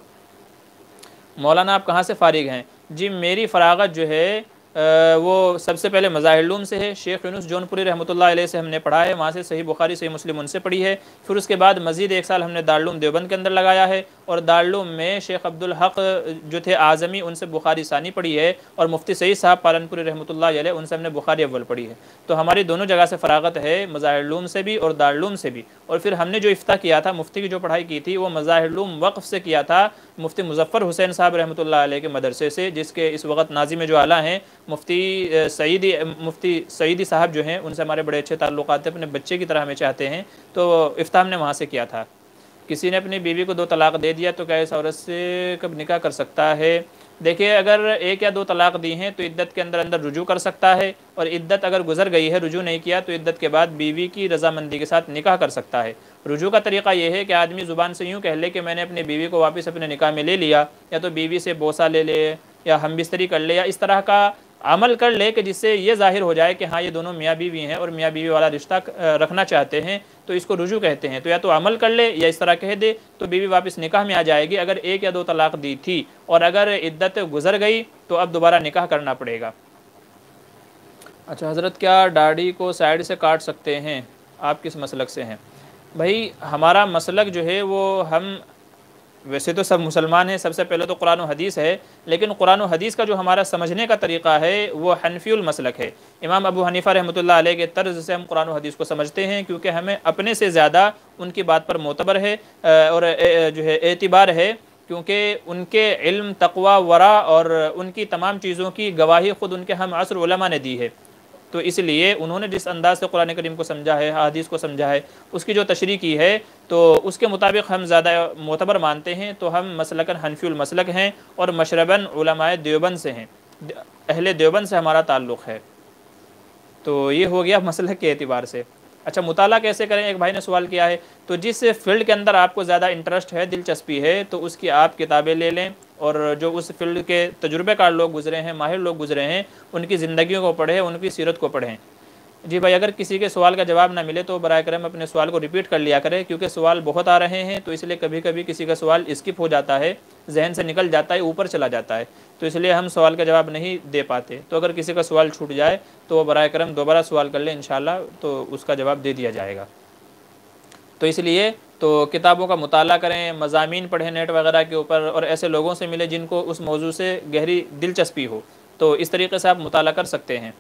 مولانا آپ کہاں سے فارغ ہیں؟ جی، میری فراغت جو ہے وہ سب سے پہلے مظاہر العلوم سے ہے، شیخ یونس جون پوری رحمۃ اللہ علیہ سے ہم نے پڑھا ہے، وہاں سے صحیح بخاری صحیح مسلم ان سے پڑھی ہے، پھر اس کے بعد مزید ایک سال ہم نے دارالعلوم دیوبند کے اندر لگایا ہے، اور دارالعلوم میں شیخ عبدالحق جو تھے اعظمی ان سے بخاری ثانی پڑھی ہے، اور مفتی سعید صاحب پالنپوری رحمۃ اللہ علیہ ان سے ہم نے بخاری اول پڑھی ہے۔ تو ہماری دونوں جگہ سے فراغت ہے، مظاہر العلوم سے بھی اور دارالعلوم سے بھی۔ اور پھر ہم نے جو افتاح کیا تھا، مفتی کی جو پڑھائی کی تھی وہ مظاہر العلوم وقف سے کیا تھا، مفتی مظفر حسین صاحب رحمۃ اللہ علیہ کے مدرسے سے، جس کے اس وقت ناظم جو اعلیٰ ہیں مفتی سعیدی مفتی سعیدی صاحب جو ہیں ان سے ہمارے بڑے اچھے تعلقات ہیں، اپنے بچے کی طرح ہمیں چاہتے ہیں، تو افتاح ہم نے وہاں سے کیا تھا۔ کسی نے اپنی بیوی کو دو طلاق دے دیا تو کیا اس عورت سے کب نکاح کر سکتا ہے؟ دیکھیے، اگر ایک یا دو طلاق دی ہیں تو عدت کے اندر اندر رجوع کر سکتا ہے، اور عدت اگر گزر گئی ہے رجوع نہیں کیا تو عدت کے بعد بیوی کی رضامندی کے ساتھ نکاح کر سکتا ہے۔ رجوع کا طریقہ یہ ہے کہ آدمی زبان سے یوں کہہ لے کہ میں نے اپنی بیوی کو واپس اپنے نکاح میں لے لیا، یا تو بیوی سے بوسہ لے لے یا ہم بستری کر لے، یا اس طرح کا عمل کر لے کہ جس سے یہ ظاہر ہو جائے کہ ہاں یہ دونوں میاں بیوی ہیں اور میاں بیوی والا رشتہ رکھنا چاہتے ہیں، تو اس کو رجوع کہتے ہیں۔ تو یا تو عمل کر لے یا اس طرح کہہ دے تو بیوی واپس نکاح میں آ جائے گی۔ اگر ایک یا دو طلاق دی تھی اور اگر عدت گزر گئی تو اب دوبارہ نکاح کرنا پڑے گا۔ اچھا حضرت، کیا داڑھی کو سائیڈ سے کاٹ سکتے ہیں؟ آپ کس مسلک سے ہیں؟ بھائی ہمارا مسلک جو ہے وہ ہم ویسے تو سب مسلمان ہیں، سب سے پہلے تو قرآن و حدیث ہے، لیکن قرآن و حدیث کا جو ہمارا سمجھنے کا طریقہ ہے وہ حنفی المسلک ہے۔ امام ابو حنیفہ رحمۃ اللہ علیہ کے طرز سے ہم قرآن و حدیث کو سمجھتے ہیں، کیونکہ ہمیں اپنے سے زیادہ ان کی بات پر معتبر ہے اور جو ہے اعتبار ہے، کیونکہ ان کے علم، تقوی، ورع اور ان کی تمام چیزوں کی گواہی خود ان کے ہم عصر علماء نے دی ہے۔ تو اس لیے انہوں نے جس انداز سے قرآن کریم کو سمجھا ہے، حدیث کو سمجھا ہے، اس کی جو تشریح کی ہے، تو اس کے مطابق ہم زیادہ معتبر مانتے ہیں۔ تو ہم مسلکاً حنفی المسلک ہیں اور مشرباً علماء دیوبند سے ہیں، اہل دیوبند سے ہمارا تعلق ہے۔ تو یہ ہو گیا مسلک کے اعتبار سے۔ اچھا، مطالعہ کیسے کریں، ایک بھائی نے سوال کیا ہے۔ تو جس فیلڈ کے اندر آپ کو زیادہ انٹرسٹ ہے، دلچسپی ہے، تو اس کی آپ کتابیں لے لیں، اور جو اس فیلڈ کے تجربے کار لوگ گزرے ہیں، ماہر لوگ گزرے ہیں، ان کی زندگیوں کو پڑھیں، ان کی سیرت کو پڑھیں۔ جی بھائی، اگر کسی کے سوال کا جواب نہ ملے تو برائے کرم اپنے سوال کو ریپیٹ کر لیا کرے، کیونکہ سوال بہت آ رہے ہیں، تو اس لیے کبھی کبھی کسی کا سوال اسکپ ہو جاتا ہے، ذہن سے نکل جاتا ہے، اوپر چلا جاتا ہے، تو اس لیے ہم سوال کا جواب نہیں دے پاتے۔ تو اگر کسی کا سوال چھوٹ جائے تو وہ برائے کرم دوبارہ سوال کر لیں، انشاءاللہ تو اس کا جواب دے دیا جائے گا۔ تو اس لیے تو کتابوں کا مطالعہ کریں، مضامین پڑھیں نیٹ وغیرہ کے اوپر، اور ایسے لوگوں سے ملیں جن کو اس موضوع سے گہری دلچسپی ہو، تو اس طریقے سے آپ مطالعہ کر سکتے ہیں۔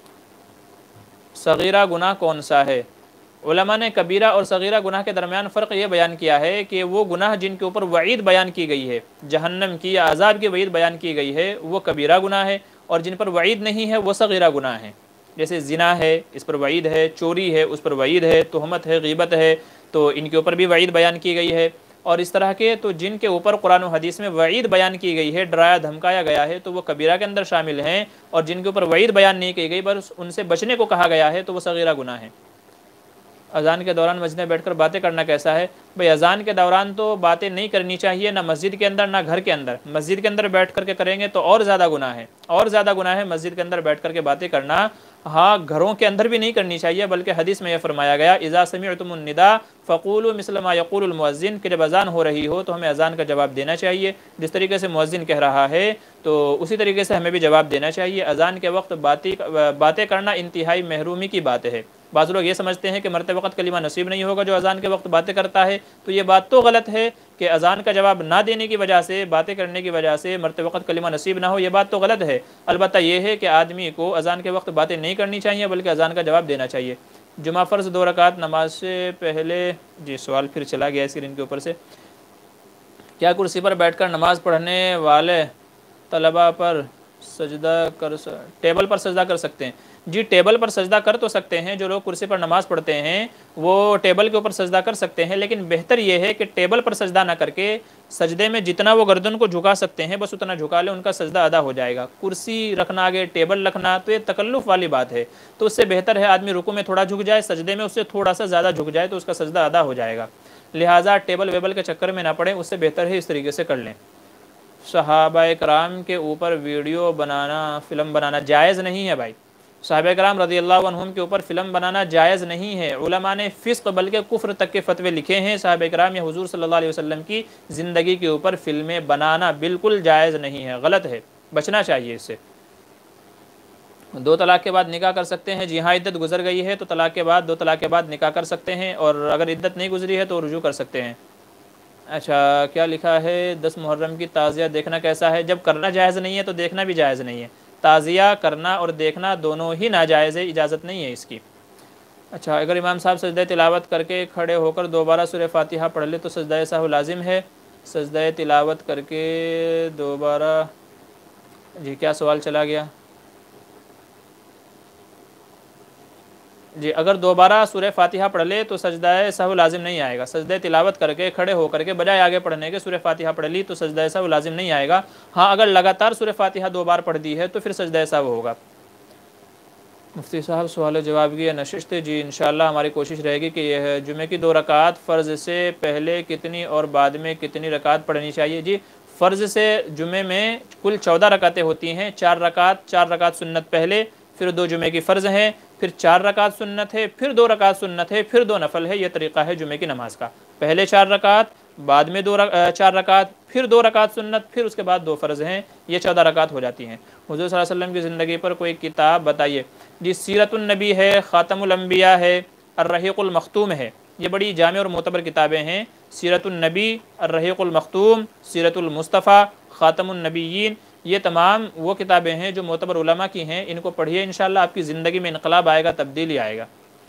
صغیرہ گناہ کون سا ہے؟ علماء نے کبیرہ اور صغیرہ گناہ کے درمیان فرق یہ بیان کیا ہے کہ وہ گناہ جن کے اوپر وعید بیان کی گئی ہے، جہنم کی یا عذاب کی وعید بیان کی گئی ہے، وہ کبیرہ گناہ ہے، اور جن پر وعید نہیں ہے وہ صغیرہ گناہ ہیں۔ جیسے زنا ہے، اس پر وعید ہے، چوری ہے، اس پر وعید ہے، تہمت ہے، غیبت ہے، تو ان کے اوپر بھی وعید بیان کی گئی ہے۔ اور اس طرح کے تو جن کے اوپر قرآن و حدیث میں وعید بیان کی گئی ہے، ڈرایا دھمکایا گیا ہے، تو وہ کبیرہ کے اندر شامل ہیں، اور جن کے اوپر وعید بیان نہیں کی گئی بس ان سے بچنے کو کہا گیا ہے، تو وہ صغیرہ گناہ ہیں۔ اذان کے دوران مسجد میں بیٹھ کر باتیں کرنا کیسا ہے؟ بھئی اذان کے دوران تو باتیں نہیں کرنی چاہیے، نہ مسجد کے اندر نہ گھر کے اندر۔ مسجد کے اندر بیٹھ کر کے کریں گے تو اور زیادہ گناہ ہے، اور زیادہ گناہ ہے مسجد کے اندر بیٹھ کر کے باتیں کرنا۔ ہاں، گھروں کے اندر بھی نہیں کرنی چاہیے، بلکہ حدیث میں یہ فرمایا گیا اذا سمعتم النداء فقولوا مثل ما يقول المؤذن، کہ جب اذان ہو رہی ہو تو ہمیں اذان کا جواب دینا چاہیے، جس طریقے سے مؤذن کہہ رہا ہے تو اسی طریقے سے ہمیں بھی جواب دینا چاہیے۔ اذان کے وقت باتیں کرنا انتہائی محرومی کی بات ہے۔ بعض لوگ یہ سمجھتے ہیں کہ مرتے وقت کلمہ نصیب نہیں ہوگا جو اذان کے وقت باتیں کرتا ہے، تو یہ بات تو غلط ہے کہ اذان کا جواب نہ دینے کی وجہ سے، باتیں کرنے کی وجہ سے مرتے وقت کلمہ نصیب نہ ہو، یہ بات تو غلط ہے۔ البتہ یہ ہے کہ آدمی کو اذان کے وقت باتیں نہیں کرنی چاہیے، بلکہ اذان کا جواب دینا چاہیے۔ جمعہ فرض دو رکعت نماز سے پہلے، جی سوال پھر چلا گیا اسکرین کے اوپر سے، کیا کرسی پر بیٹھ کر نماز پڑھنے والے طلبہ پر سجدہ کر ٹیبل پر سجدہ کر سکتے ہیں؟ جی ٹیبل پر سجدہ کر تو سکتے ہیں، جو لوگ کرسی پر نماز پڑھتے ہیں وہ ٹیبل کے اوپر سجدہ کر سکتے ہیں، لیکن بہتر یہ ہے کہ ٹیبل پر سجدہ نہ کر کے سجدے میں جتنا وہ گردن کو جھکا سکتے ہیں بس اتنا جھکا لیں، ان کا سجدہ ادا ہو جائے گا۔ کرسی رکھنا آگے، ٹیبل رکھنا، تو یہ تکلف والی بات ہے، تو اس سے بہتر ہے آدمی رکوع میں تھوڑا جھک جائے، سجدے میں اس سے تھوڑا سا زیادہ جھک جائے تو اس کا سجدہ ادا ہو جائے گا۔ لہٰذا ٹیبل ویبل کے چکر میں نہ پڑیں، اس سے بہتر ہے اس طریقے سے کر لیں۔ صحابہ کرام کے اوپر ویڈیو بنانا، فلم بنانا جائز نہیں ہے بھائی۔ صحابہ کرام رضی اللہ عنہم کے اوپر فلم بنانا جائز نہیں ہے۔ علماء نے فسق بلکہ کفر تک کے فتوے لکھے ہیں۔ صحابہ کرام یا حضور صلی اللہ علیہ وسلم کی زندگی کے اوپر فلمیں بنانا بالکل جائز نہیں ہے، غلط ہے، بچنا چاہیے اس سے۔ دو طلاق کے بعد نکاح کر سکتے ہیں؟ جی ہاں، عدت گزر گئی ہے تو طلاق کے بعد، دو طلاق کے بعد نکاح کر سکتے ہیں، اور اگر عدت نہیں گزری ہے تو رجوع کر سکتے ہیں۔ اچھا، کیا لکھا ہے دس محرم کی تعزیہ دیکھنا کیسا ہے؟ جب کرنا جائز نہیں ہے تو دیکھنا بھی جائز نہیں ہے۔ تعزیہ کرنا اور دیکھنا دونوں ہی ناجائز ہے، اجازت نہیں ہے اس کی۔ اچھا، اگر امام صاحب سجدہ تلاوت کر کے کھڑے ہو کر دوبارہ سورہ فاتحہ پڑھ لے تو سجدہ سہو لازم ہے؟ سجدہ تلاوت کر کے دوبارہ، جی کیا سوال چلا گیا؟ جی اگر دوبارہ سورہ فاتحہ پڑھ لے تو سجدہ سہو لازم نہیں آئے گا۔ سجدہ تلاوت کر کے کھڑے ہو کر کے بجائے آگے پڑھنے کے سورہ فاتحہ پڑھ لی تو سجدہ سہو لازم نہیں آئے گا۔ ہاں، اگر لگاتار سورہ فاتحہ دو بار پڑھ دی ہے تو پھر سجدہ سہو ہوگا۔ مفتی صاحب سوال جواب کی نشست، جی انشاءاللہ ہماری کوشش رہے گی کہ یہ جمعے کی دو رکعت فرض سے پہلے کتنی اور بعد میں کتنی رکعت پڑھنی چاہیے؟ جی فرض سے جمعے میں کل چودہ رکعتیں ہوتی ہیں، چار رکعت چار رکعت سنت پہلے، پھر دو جمعے کی فرض ہیں، پھر چار رکعت سنت ہے، پھر دو رکعت سنت ہے، پھر دو نفل ہے۔ یہ طریقہ ہے جمعے کی نماز کا، پہلے چار رکعت، بعد میں دو چار رکعت، پھر دو رکعت سنت، پھر اس کے بعد دو فرض ہیں، یہ چودہ رکعت ہو جاتی ہیں۔ حضور صلی اللہ علیہ وسلم کی زندگی پر کوئی کتاب بتائیے؟ جی سیرت النبی ہے، خاتم الانبیاء ہے، الرحیق المختوم ہے، یہ بڑی جامع اور معتبر کتابیں ہیں، سیرت النبی، الرحیق المختوم، سیرت المصطفیٰ، خاتم النبیین، یہ تمام وہ کتابیں ہیں جو معتبر علماء کی ہیں، ان کو پڑھیے، انشاءاللہ آپ کی زندگی میں انقلاب آئے گا، تبدیلی آئے گا۔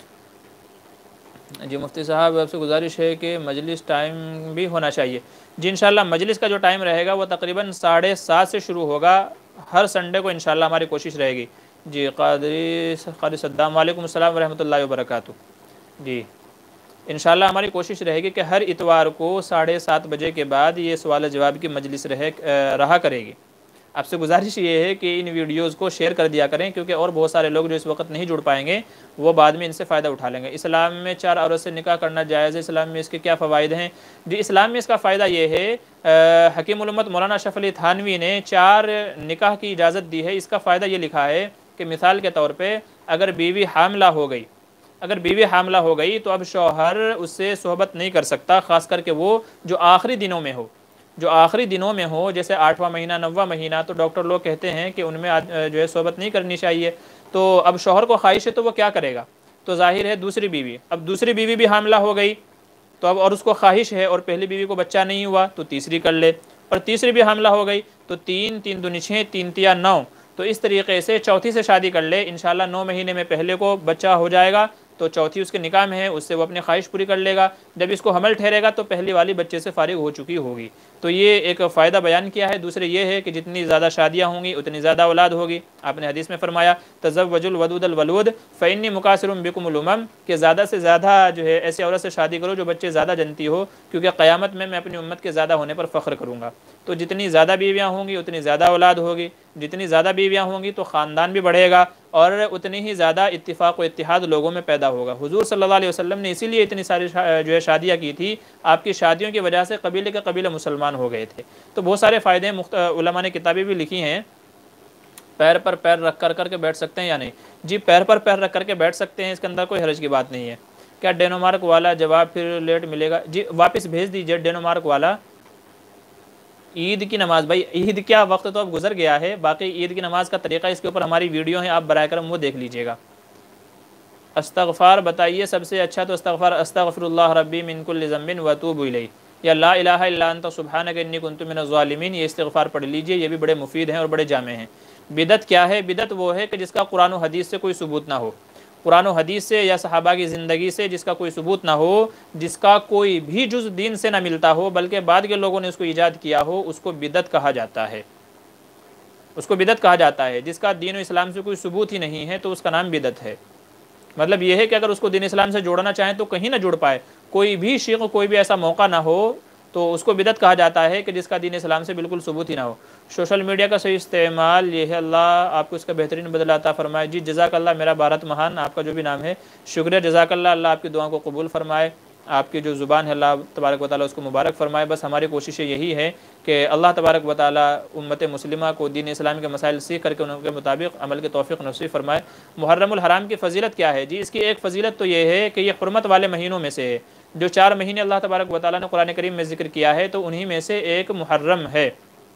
جی مفتی صاحب آپ سے گزارش ہے کہ مجلس ٹائم بھی ہونا چاہیے۔ جی انشاءاللہ مجلس کا جو ٹائم رہے گا وہ تقریباً ساڑھے سات سے شروع ہوگا، ہر سنڈے کو انشاءاللہ ہماری کوشش رہے گی۔ جی قادری قادری صدام، وعلیکم السلام ورحمۃ اللہ وبرکاتہ۔ جی انشاءاللہ ہماری کوشش رہے گی کہ ہر اتوار کو ساڑھے سات بجے کے بعد یہ سوال جواب کی مجلس رہے رہا کرے گی۔ آپ سے گزارش یہ ہے کہ ان ویڈیوز کو شیئر کر دیا کریں، کیونکہ اور بہت سارے لوگ جو اس وقت نہیں جڑ پائیں گے وہ بعد میں ان سے فائدہ اٹھا لیں گے۔ اسلام میں چار عورت سے نکاح کرنا جائز ہے، اسلام میں اس کے کیا فوائد ہیں؟ جی اسلام میں اس کا فائدہ یہ ہے، حکیم الامت مولانا اشرف علی تھانوی نے چار نکاح کی اجازت دی ہے۔ اس کا فائدہ یہ لکھا ہے کہ مثال کے طور پہ اگر بیوی حاملہ ہو گئی اگر بیوی حاملہ ہو گئی تو اب شوہر اس سے صحبت نہیں کر سکتا، خاص کر کے وہ جو آخری دنوں میں ہو جو آخری دنوں میں ہو جیسے آٹھواں مہینہ، نواں مہینہ، تو ڈاکٹر لوگ کہتے ہیں کہ ان میں جو ہے صحبت نہیں کرنی چاہیے۔ تو اب شوہر کو خواہش ہے تو وہ کیا کرے گا؟ تو ظاہر ہے دوسری بیوی اب دوسری بیوی بھی حاملہ ہو گئی تو اب اور اس کو خواہش ہے اور پہلی بیوی کو بچہ نہیں ہوا تو تیسری کر لے، اور تیسری بھی حاملہ ہو گئی تو تین تین دو چھ، تین تیا نو، تو اس طریقے سے چوتھی سے شادی کر لے، انشاءاللہ نو مہینے میں پہلے کو بچہ ہو جائے گا تو چوتھی اس کے نکاح میں ہے، اس سے وہ اپنی خواہش پوری کر لے گا، جب اس کو حمل ٹھہرے گا تو پہلی والی بچے سے فارغ ہو چکی ہوگی۔ تو یہ ایک فائدہ بیان کیا ہے۔ دوسرے یہ ہے کہ جتنی زیادہ شادیاں ہوں گی اتنی زیادہ اولاد ہوگی۔ آپ نے حدیث میں فرمایا تزوجوا الودود الولود فإنی مکاثر بکم الامم، کہ زیادہ سے زیادہ جو ہے ایسی عورت سے شادی کرو جو بچے زیادہ جنتی ہو، کیونکہ قیامت میں میں اپنی امت کے زیادہ ہونے پر فخر کروں گا۔ تو جتنی زیادہ بیویاں ہوں گی اتنی زیادہ اولاد ہوگی، جتنی زیادہ بیویاں ہوں گی تو خاندان بھی بڑھے گا اور اتنی ہی زیادہ اتفاق و اتحاد لوگوں میں پیدا ہوگا۔ حضور صلی اللہ علیہ وسلم نے اسی لیے اتنی ساری جو ہے شادیاں کی تھی، آپ کی شادیوں کی وجہ سے قبیلے کے قبیلے مسلمان ہو گئے تھے۔ تو بہت سارے فائدے علماء نے کتابیں بھی لکھی ہیں۔ پیر پر پیر رکھ کر کر کے بیٹھ سکتے ہیں یا نہیں؟ جی پیر پر پیر رکھ کر کے بیٹھ سکتے ہیں، اس کے اندر کوئی حرج کی بات نہیں ہے۔ کیا ڈینمارک والا جواب پھر لیٹ ملے گا؟ جی واپس بھیج دیجیے ڈینمارک والا۔ عید کی نماز، بھائی عید کیا وقت تو اب گزر گیا ہے، باقی عید کی نماز کا طریقہ اس کے اوپر ہماری ویڈیو ہے، آپ براہ کرم وہ دیکھ لیجئے گا۔ استغفار بتائیے سب سے اچھا تو استغفار استغفر اللہ ربی من کل ذنب واتوب الیہ، یا لا الہ الا انت سبحانک انی کنت من الظالمین، یہ استغفار پڑھ لیجئے، یہ بھی بڑے مفید ہیں اور بڑے جامع ہیں۔ بدعت کیا ہے؟ بدعت وہ ہے کہ جس کا قرآن و حدیث سے کوئی ثبوت نہ ہو، قرآن و حدیث سے یا صحابہ کی زندگی سے جس کا کوئی ثبوت نہ ہو، جس کا کوئی بھی جز دین سے نہ ملتا ہو بلکہ بعد کے لوگوں نے اس کو ایجاد کیا ہو، اس کو بدعت کہا جاتا ہے۔ اس کو بدعت کہا جاتا ہے جس کا دین و اسلام سے کوئی ثبوت ہی نہیں ہے تو اس کا نام بدعت ہے۔ مطلب یہ ہے کہ اگر اس کو دین اسلام سے جوڑنا چاہیں تو کہیں نہ جڑ پائے، کوئی بھی شیخ کوئی بھی ایسا موقع نہ ہو تو اس کو بدعت کہا جاتا ہے کہ جس کا دین اسلام سے بالکل ثبوت ہی نہ ہو۔ سوشل میڈیا کا صحیح استعمال یہ ہے، اللہ آپ کو اس کا بہترین بدلہ عطا فرمائے۔ جی جزاک اللہ، میرا بھارت مہان آپ کا جو بھی نام ہے، شکریہ، جزاک اللہ، اللہ آپ کی دعاؤں کو قبول فرمائے، آپ کی جو زبان ہے اللہ تبارک و تعالیٰ اس کو مبارک فرمائے۔ بس ہماری کوشش یہی ہے کہ اللہ تبارک و تعالیٰ امت مسلمہ کو دین اسلام کے مسائل سیکھ کر کے ان کے مطابق عمل کی توفیق نصیب فرمائے۔ محرم الحرام کی فضیلت کیا ہے؟ جی اس کی ایک فضیلت تو یہ ہے کہ یہ حرمت والے مہینوں میں سے ہے، جو چار مہینے اللہ تبارک و تعالیٰ نے قرآن کریم میں ذکر کیا ہے تو انہی میں سے ایک محرم ہے۔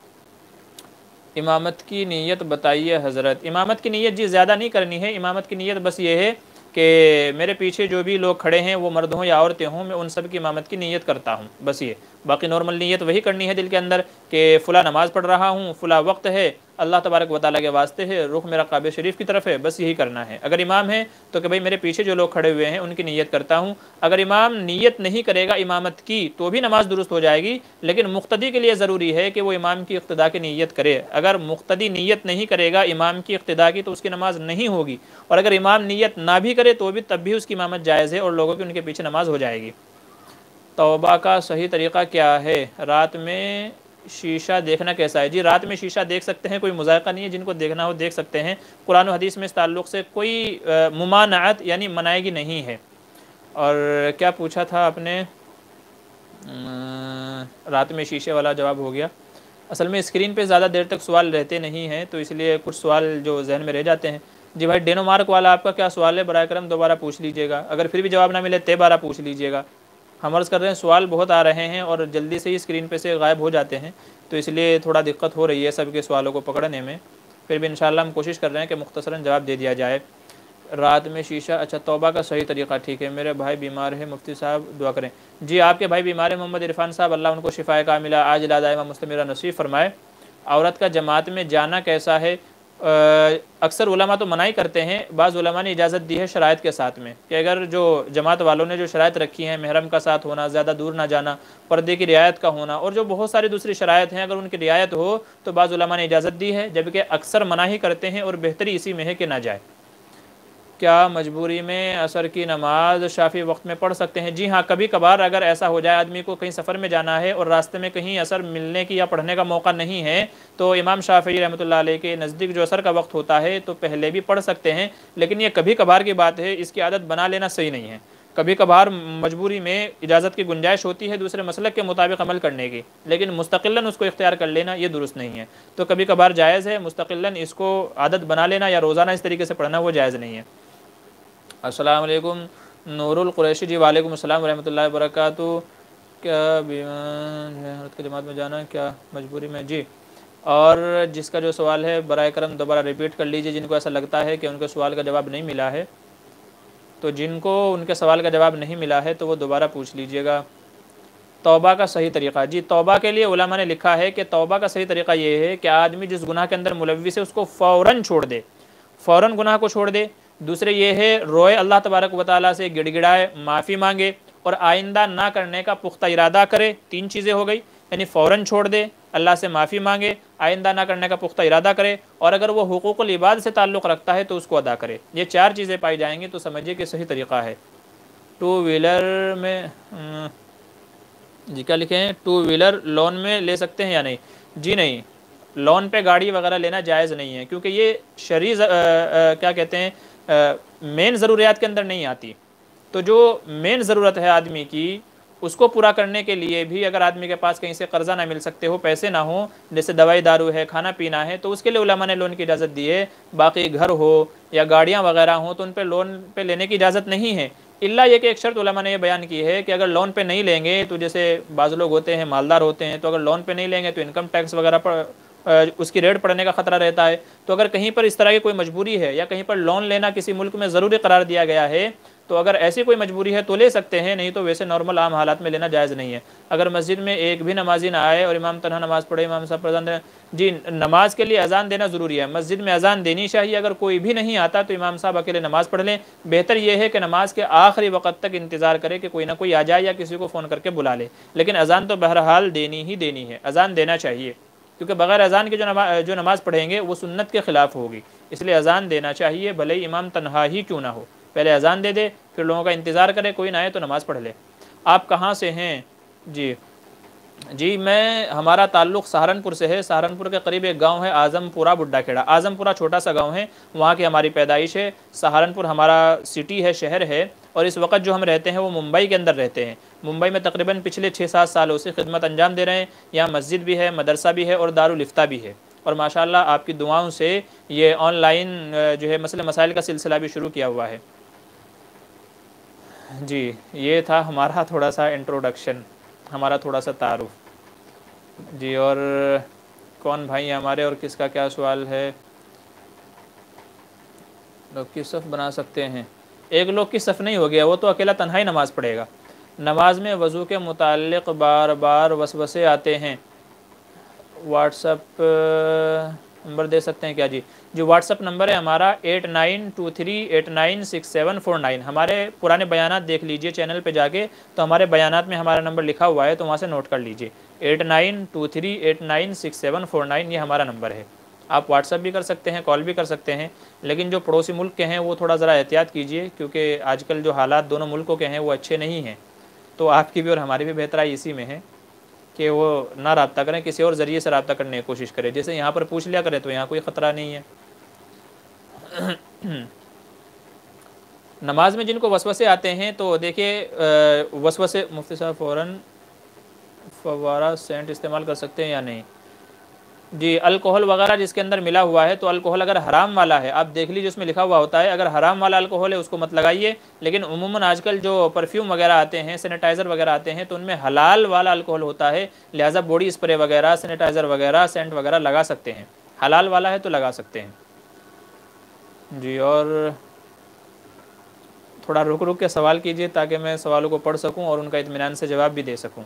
امامت کی نیت بتائیے حضرت۔ امامت کی نیت جی زیادہ نہیں کرنی ہے، امامت کی نیت بس یہ ہے کہ میرے پیچھے جو بھی لوگ کھڑے ہیں وہ مرد ہوں یا عورتیں ہوں، میں ان سب کی امامت کی نیت کرتا ہوں، بس یہ۔ باقی نارمل نیت وہی کرنی ہے دل کے اندر کہ فلاں نماز پڑھ رہا ہوں، فلاں وقت ہے، اللہ تبارک و تعالیٰ کے واسطے ہے، رخ میرا کعبہ شریف کی طرف ہے، بس یہی کرنا ہے۔ اگر امام ہے تو کہ بھئی میرے پیچھے جو لوگ کھڑے ہوئے ہیں ان کی نیت کرتا ہوں۔ اگر امام نیت نہیں کرے گا امامت کی تو بھی نماز درست ہو جائے گی، لیکن مقتدی کے لیے ضروری ہے کہ وہ امام کی اقتداء کی نیت کرے۔ اگر مقتدی نیت نہیں کرے گا امام کی اقتداء کی تو اس کی نماز نہیں ہوگی، اور اگر امام نیت نہ بھی کرے تو بھی تب بھی اس کی امامت جائز ہے اور لوگوں کی ان کے پیچھے نماز ہو جائے گی۔ توبہ کا صحیح طریقہ کیا ہے؟ رات میں شیشہ دیکھنا کیسا ہے؟ جی رات میں شیشہ دیکھ سکتے ہیں، کوئی مذائقہ نہیں ہے، جن کو دیکھنا ہو دیکھ سکتے ہیں، قرآن و حدیث میں اس تعلق سے کوئی ممانعت یعنی منائے گی نہیں ہے۔ اور کیا پوچھا تھا آپ نے؟ رات میں شیشے والا جواب ہو گیا۔ اصل میں اسکرین پہ زیادہ دیر تک سوال رہتے نہیں ہیں تو اس لیے کچھ سوال جو ذہن میں رہ جاتے ہیں۔ جی بھائی ڈینمارک والا آپ کا کیا سوال ہے؟ برائے کرم دوبارہ پوچھ لیجئے گا، اگر پھر بھی جواب نہ ملے تے بارہ پوچھ لیجئے گا۔ ہم عرض کر رہے ہیں سوال بہت آ رہے ہیں اور جلدی سے ہی اسکرین پہ سے غائب ہو جاتے ہیں تو اس لیے تھوڑا دقت ہو رہی ہے سب کے سوالوں کو پکڑنے میں، پھر بھی انشاءاللہ ہم کوشش کر رہے ہیں کہ مختصراً جواب دے دیا جائے۔ رات میں شیشہ، اچھا توبہ کا صحیح طریقہ، ٹھیک ہے، میرے بھائی بیمار ہے، مفتی صاحب دعا کریں۔ جی آپ کے بھائی بیمار ہیں محمد عرفان صاحب، اللہ ان کو شفائے کاملہ عاجلہ دائمہ مستمرہ نصیب فرمائے۔ عورت کا جماعت میں جانا کیسا ہے؟ اکثر علماء تو منع ہی کرتے ہیں، بعض علماء نے اجازت دی ہے شرائط کے ساتھ میں، کہ اگر جو جماعت والوں نے جو شرائط رکھی ہیں، محرم کا ساتھ ہونا، زیادہ دور نہ جانا، پردے کی رعایت کا ہونا، اور جو بہت ساری دوسری شرائط ہیں، اگر ان کی رعایت ہو تو بعض علماء نے اجازت دی ہے، جبکہ اکثر منع ہی کرتے ہیں، اور بہتری اسی میں ہے کہ نہ جائے۔ کیا مجبوری میں عصر کی نماز شافی وقت میں پڑھ سکتے ہیں؟ جی ہاں، کبھی کبھار اگر ایسا ہو جائے آدمی کو کہیں سفر میں جانا ہے اور راستے میں کہیں عصر ملنے کی یا پڑھنے کا موقع نہیں ہے، تو امام شافعی رحمۃ اللہ علیہ کے نزدیک جو عصر کا وقت ہوتا ہے تو پہلے بھی پڑھ سکتے ہیں، لیکن یہ کبھی کبھار کی بات ہے، اس کی عادت بنا لینا صحیح نہیں ہے۔ کبھی کبھار مجبوری میں اجازت کی گنجائش ہوتی ہے دوسرے مسلک کے مطابق عمل کرنے کی، لیکن مستقلاً اس کو اختیار کر لینا یہ درست نہیں ہے۔ تو کبھی کبھار جائز ہے، مستقلاً اس کو عادت بنا لینا یا روزانہ اس طریقے سے پڑھنا وہ جائز نہیں ہے۔ السلام علیکم نور القریشی جی، وعلیکم السلام ورحمۃ اللہ وبرکاتہ۔ کیا بیمار کی جماعت میں جانا کیا مجبوری میں؟ جی، اور جس کا جو سوال ہے برائے کرم دوبارہ ریپیٹ کر لیجئے، جن کو ایسا لگتا ہے کہ ان کے سوال کا جواب نہیں ملا ہے، تو جن کو ان کے سوال کا جواب نہیں ملا ہے تو وہ دوبارہ پوچھ لیجئے گا۔ توبہ کا صحیح طریقہ، جی توبہ کے لیے علماء نے لکھا ہے کہ توبہ کا صحیح طریقہ یہ ہے کہ آدمی جس گناہ کے اندر ملوث ہے اس کو فوراً چھوڑ دے، فوراً گناہ کو چھوڑ دے۔ دوسرے یہ ہے روئے اللہ تبارک و تعالیٰ سے، گڑ گڑائے، معافی مانگے، اور آئندہ نہ کرنے کا پختہ ارادہ کرے۔ تین چیزیں ہو گئی، یعنی فوراً چھوڑ دے، اللہ سے معافی مانگے، آئندہ نہ کرنے کا پختہ ارادہ کرے، اور اگر وہ حقوق العباد سے تعلق رکھتا ہے تو اس کو ادا کرے۔ یہ چار چیزیں پائی جائیں گی تو سمجھیے کہ صحیح طریقہ ہے۔ ٹو ویلر میں جی کیا لکھے ہیں؟ ٹو ویلر لون میں لے سکتے ہیں یا نہیں؟ جی نہیں، لون پہ گاڑی وغیرہ لینا جائز نہیں ہے، کیونکہ یہ شرعی کیا کہتے ہیں مین ضروریات کے اندر نہیں آتی۔ تو جو مین ضرورت ہے آدمی کی، اس کو پورا کرنے کے لیے بھی اگر آدمی کے پاس کہیں سے قرضہ نہ مل سکتے ہو، پیسے نہ ہوں، جیسے دوائی دارو ہے، کھانا پینا ہے، تو اس کے لیے علماء نے لون کی اجازت دی ہے۔ باقی گھر ہو یا گاڑیاں وغیرہ ہوں تو ان پہ لون پہ لینے کی اجازت نہیں ہے، الا یہ کہ ایک شرط علماء نے یہ بیان کی ہے کہ اگر لون پہ نہیں لیں گے تو جیسے بعض لوگ ہوتے ہیں مالدار ہوتے ہیں، تو اگر لون پہ نہیں لیں گے تو انکم ٹیکس وغیرہ پر اس کی ریٹ پڑنے کا خطرہ رہتا ہے۔ تو اگر کہیں پر اس طرح کی کوئی مجبوری ہے یا کہیں پر لون لینا کسی ملک میں ضروری قرار دیا گیا ہے، تو اگر ایسی کوئی مجبوری ہے تو لے سکتے ہیں، نہیں تو ویسے نارمل عام حالات میں لینا جائز نہیں ہے۔ اگر مسجد میں ایک بھی نمازی نہ آئے اور امام تنہا نماز پڑھے، امام صاحب اذان دیں، جی نماز کے لیے اذان دینا ضروری ہے، مسجد میں اذان دینی چاہیے۔ اگر کوئی بھی نہیں آتا تو امام صاحب اکیلے نماز پڑھ لیں۔ بہتر یہ ہے کہ نماز کے آخری وقت تک انتظار کرے کہ کوئی نہ کوئی آ جائے یا کسی کو فون کر کے بلا لے، لیکن اذان تو بہرحال دینی ہی دینی ہے، اذان دینا چاہیے، کیونکہ بغیر اذان کے جو نماز جو نماز پڑھیں گے وہ سنت کے خلاف ہوگی، اس لیے اذان دینا چاہیے، بھلے ہی امام تنہا ہی کیوں نہ ہو۔ پہلے اذان دے دے، پھر لوگوں کا انتظار کرے، کوئی نہ آئے تو نماز پڑھ لے۔ آپ کہاں سے ہیں؟ جی جی میں ہمارا تعلق سہارنپور سے ہے، سہارنپور کے قریب ایک گاؤں ہے اعظم پورہ بڈھا کھیڑا، اعظم پورہ چھوٹا سا گاؤں ہے، وہاں کی ہماری پیدائش ہے۔ سہارنپور ہمارا سٹی ہے، شہر ہے، اور اس وقت جو ہم رہتے ہیں وہ ممبئی کے اندر رہتے ہیں۔ ممبئی میں تقریباً پچھلے چھ سات سالوں سے خدمت انجام دے رہے ہیں، یہاں مسجد بھی ہے، مدرسہ بھی ہے، اور دارالفتہ بھی ہے، اور ماشاءاللہ آپ کی دعاؤں سے یہ آن لائن جو ہے مسئلے مسائل کا سلسلہ بھی شروع کیا ہوا ہے۔ جی یہ تھا ہمارا تھوڑا سا انٹروڈکشن، ہمارا تھوڑا سا تعارف۔ جی اور کون بھائی ہیں ہمارے اور کس کا کیا سوال ہے؟ لوگ کی صف بنا سکتے ہیں؟ ایک لوگ کی صف نہیں ہو گیا، وہ تو اکیلا تنہائی نماز پڑھے گا۔ نماز میں وضو کے متعلق بار بار وسوسے آتے ہیں، واٹس اپ نمبر دے سکتے ہیں کیا؟ جی جو واٹس اپ نمبر ہے ہمارا eight nine two three eight nine six seven four nine, ہمارے پرانے بیانات دیکھ لیجئے چینل پہ جا کے، تو ہمارے بیانات میں ہمارا نمبر لکھا ہوا ہے، تو وہاں سے نوٹ کر لیجئے، eight nine two three eight nine six seven four nine, یہ ہمارا نمبر ہے۔ آپ واٹس اپ بھی کر سکتے ہیں، کال بھی کر سکتے ہیں، لیکن جو پڑوسی ملک کے ہیں وہ تھوڑا ذرا احتیاط کیجئے، کیونکہ آج کل جو حالات دونوں ملکوں کے ہیں وہ اچھے نہیں ہیں، تو آپ کی بھی اور ہماری بھی بہترائی اسی میں ہے کہ وہ نہ رابطہ کریں، کسی اور ذریعے سے رابطہ کرنے کی کوشش کریں، جیسے یہاں پر پوچھ لیا کرے تو یہاں کوئی خطرہ نہیں ہے۔ نماز میں جن کو وسوسے آتے ہیں تو دیکھیے وسوسے، مفتی صاحب فوراً فوارہ سینٹ استعمال کر سکتے ہیں یا نہیں؟ جی الکوہل وغیرہ جس کے اندر ملا ہوا ہے، تو الکوہل اگر حرام والا ہے، آپ دیکھ لیجیے اس میں لکھا ہوا ہوتا ہے، اگر حرام والا الکوہل ہے اس کو مت لگائیے، لیکن عموماً آج کل جو پرفیوم وغیرہ آتے ہیں، سینیٹائزر وغیرہ آتے ہیں، تو ان میں حلال والا الکوہل ہوتا ہے، لہٰذا باڈی اسپرے وغیرہ، سینیٹائزر وغیرہ، سینٹ وغیرہ لگا سکتے ہیں، حلال والا ہے تو لگا سکتے ہیں۔ جی اور تھوڑا رک رک کے سوال کیجیے تاکہ میں سوالوں کو پڑھ سکوں اور ان کا اطمینان سے جواب بھی دے سکوں۔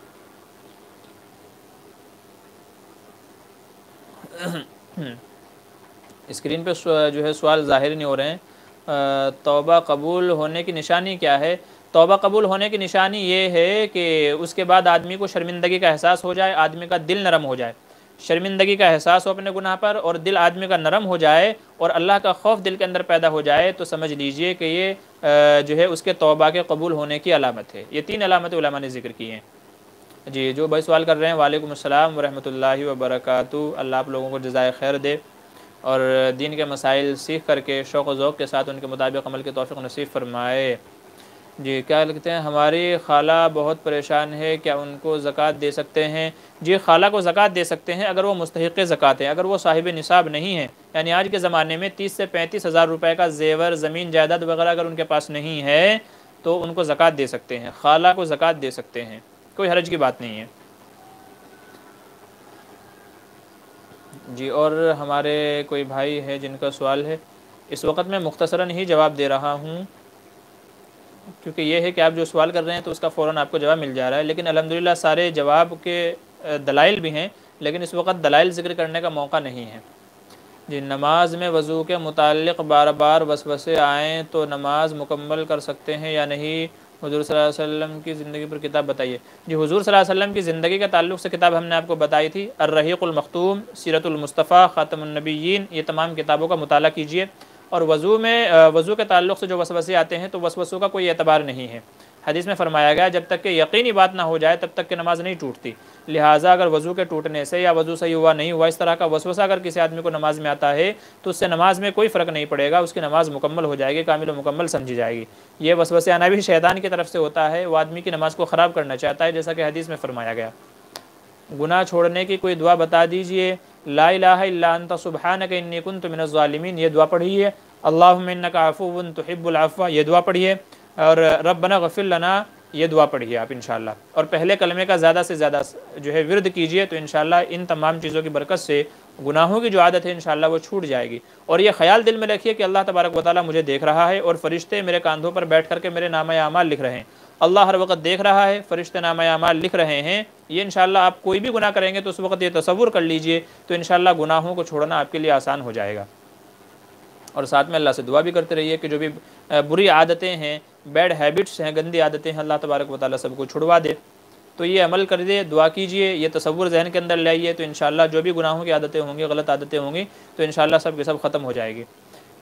اسکرین پہ جو ہے سوال ظاہر نہیں ہو رہے ہیں۔ توبہ قبول ہونے کی نشانی کیا ہے؟ توبہ قبول ہونے کی نشانی یہ ہے کہ اس کے بعد آدمی کو شرمندگی کا احساس ہو جائے، آدمی کا دل نرم ہو جائے، شرمندگی کا احساس ہو اپنے گناہ پر اور دل آدمی کا نرم ہو جائے اور اللہ کا خوف دل کے اندر پیدا ہو جائے، تو سمجھ لیجئے کہ یہ جو ہے اس کے توبہ کے قبول ہونے کی علامت ہے۔ یہ تین علامتیں علماء نے ذکر کی ہیں۔ جی جو بھائی سوال کر رہے ہیں، وعلیکم السلام ورحمۃ اللہ وبرکاتہ۔ اللہ آپ لوگوں کو جزائے خیر دے اور دین کے مسائل سیکھ کر کے شوق و ذوق کے ساتھ ان کے مطابق عمل کی توفیق نصیب فرمائے۔ جی کیا لکھتے ہیں، ہماری خالہ بہت پریشان ہے، کیا ان کو زکوٰۃ دے سکتے ہیں؟ جی خالہ کو زکوٰۃ دے سکتے ہیں اگر وہ مستحق زکوٰۃ ہے، اگر وہ صاحب نصاب نہیں ہے، یعنی آج کے زمانے میں تیس سے پینتیس ہزار روپے کا زیور، زمین جائیداد وغیرہ اگر ان کے پاس نہیں ہے تو ان کو زکوٰۃ دے سکتے ہیں، خالہ کو زکوٰۃ دے سکتے ہیں، کوئی حرج کی بات نہیں ہے۔ جی اور ہمارے کوئی بھائی ہے جن کا سوال ہے، اس وقت میں مختصراً ہی جواب دے رہا ہوں، کیونکہ یہ ہے کہ آپ جو سوال کر رہے ہیں تو اس کا فوراً آپ کو جواب مل جا رہا ہے، لیکن الحمدللہ سارے جواب کے دلائل بھی ہیں، لیکن اس وقت دلائل ذکر کرنے کا موقع نہیں ہے۔ جی نماز میں وضو کے متعلق بار بار وسوسے آئیں تو نماز مکمل کر سکتے ہیں یا نہیں؟ حضور صلی اللہ علیہ وسلم کی زندگی پر کتاب بتائیے۔ جی حضور صلی اللہ علیہ وسلم کی زندگی کے تعلق سے کتاب ہم نے آپ کو بتائی تھی، الرحیق المختوم، سیرت المصطفیٰ، خاتم النبیین، یہ تمام کتابوں کا مطالعہ کیجیے۔ اور وضو میں وضو کے تعلق سے جو وسوسے آتے ہیں تو وسوسوں کا کوئی اعتبار نہیں ہے، حدیث میں فرمایا گیا جب تک کہ یقینی بات نہ ہو جائے تب تک کہ نماز نہیں ٹوٹتی، لہٰذا اگر وضو کے ٹوٹنے سے یا وضو صحیح ہوا نہیں ہوا اس طرح کا وسوسہ اگر کسی آدمی کو نماز میں آتا ہے تو اس سے نماز میں کوئی فرق نہیں پڑے گا، اس کی نماز مکمل ہو جائے گی، کامل و مکمل سمجھی جائے گی۔ یہ وسوسے آنا بھی شیطان کی طرف سے ہوتا ہے، وہ آدمی کی نماز کو خراب کرنا چاہتا ہے، جیسا کہ حدیث میں فرمایا گیا۔ گناہ چھوڑنے کی کوئی دعا بتا دیجئے۔ لا الہ الا انت سبحانک انی کنت من الظالمین، یہ دعا پڑھیے۔ اللہم انک عفو تحب العفو، یہ دعا پڑھیے۔ اور ربنا غفر لنا، یہ دعا پڑھیے آپ انشاءاللہ، اور پہلے کلمے کا زیادہ سے زیادہ جو ہے ورد کیجئے تو انشاءاللہ ان تمام چیزوں کی برکت سے گناہوں کی جو عادت ہے انشاءاللہ وہ چھوٹ جائے گی۔ اور یہ خیال دل میں رکھیے کہ اللہ تبارک و تعالیٰ مجھے دیکھ رہا ہے اور فرشتے میرے کاندھوں پر بیٹھ کر کے میرے نامہ اعمال لکھ رہے ہیں، اللہ ہر وقت دیکھ رہا ہے، فرشتے نامہ اعمال لکھ رہے ہیں۔ یہ انشاءاللہ آپ کوئی بھی گناہ کریں گے تو اس وقت یہ تصور کر لیجئے تو انشاءاللہ گناہوں کو چھوڑنا آپ کے لیے آسان ہو جائے گا۔ اور ساتھ میں اللہ سے دعا بھی کرتے رہیے کہ جو بھی بری عادتیں ہیں، بیڈ ہیبٹس ہیں، گندی عادتیں ہیں، اللہ تبارک و تعالیٰ سب کو چھڑوا دے۔ تو یہ عمل کر دے، دعا کیجئے، یہ تصور ذہن کے اندر لے آئیے تو انشاءاللہ جو بھی گناہوں کی عادتیں ہوں گی، غلط عادتیں ہوں گی تو انشاءاللہ سب کے سب ختم ہو جائے گی۔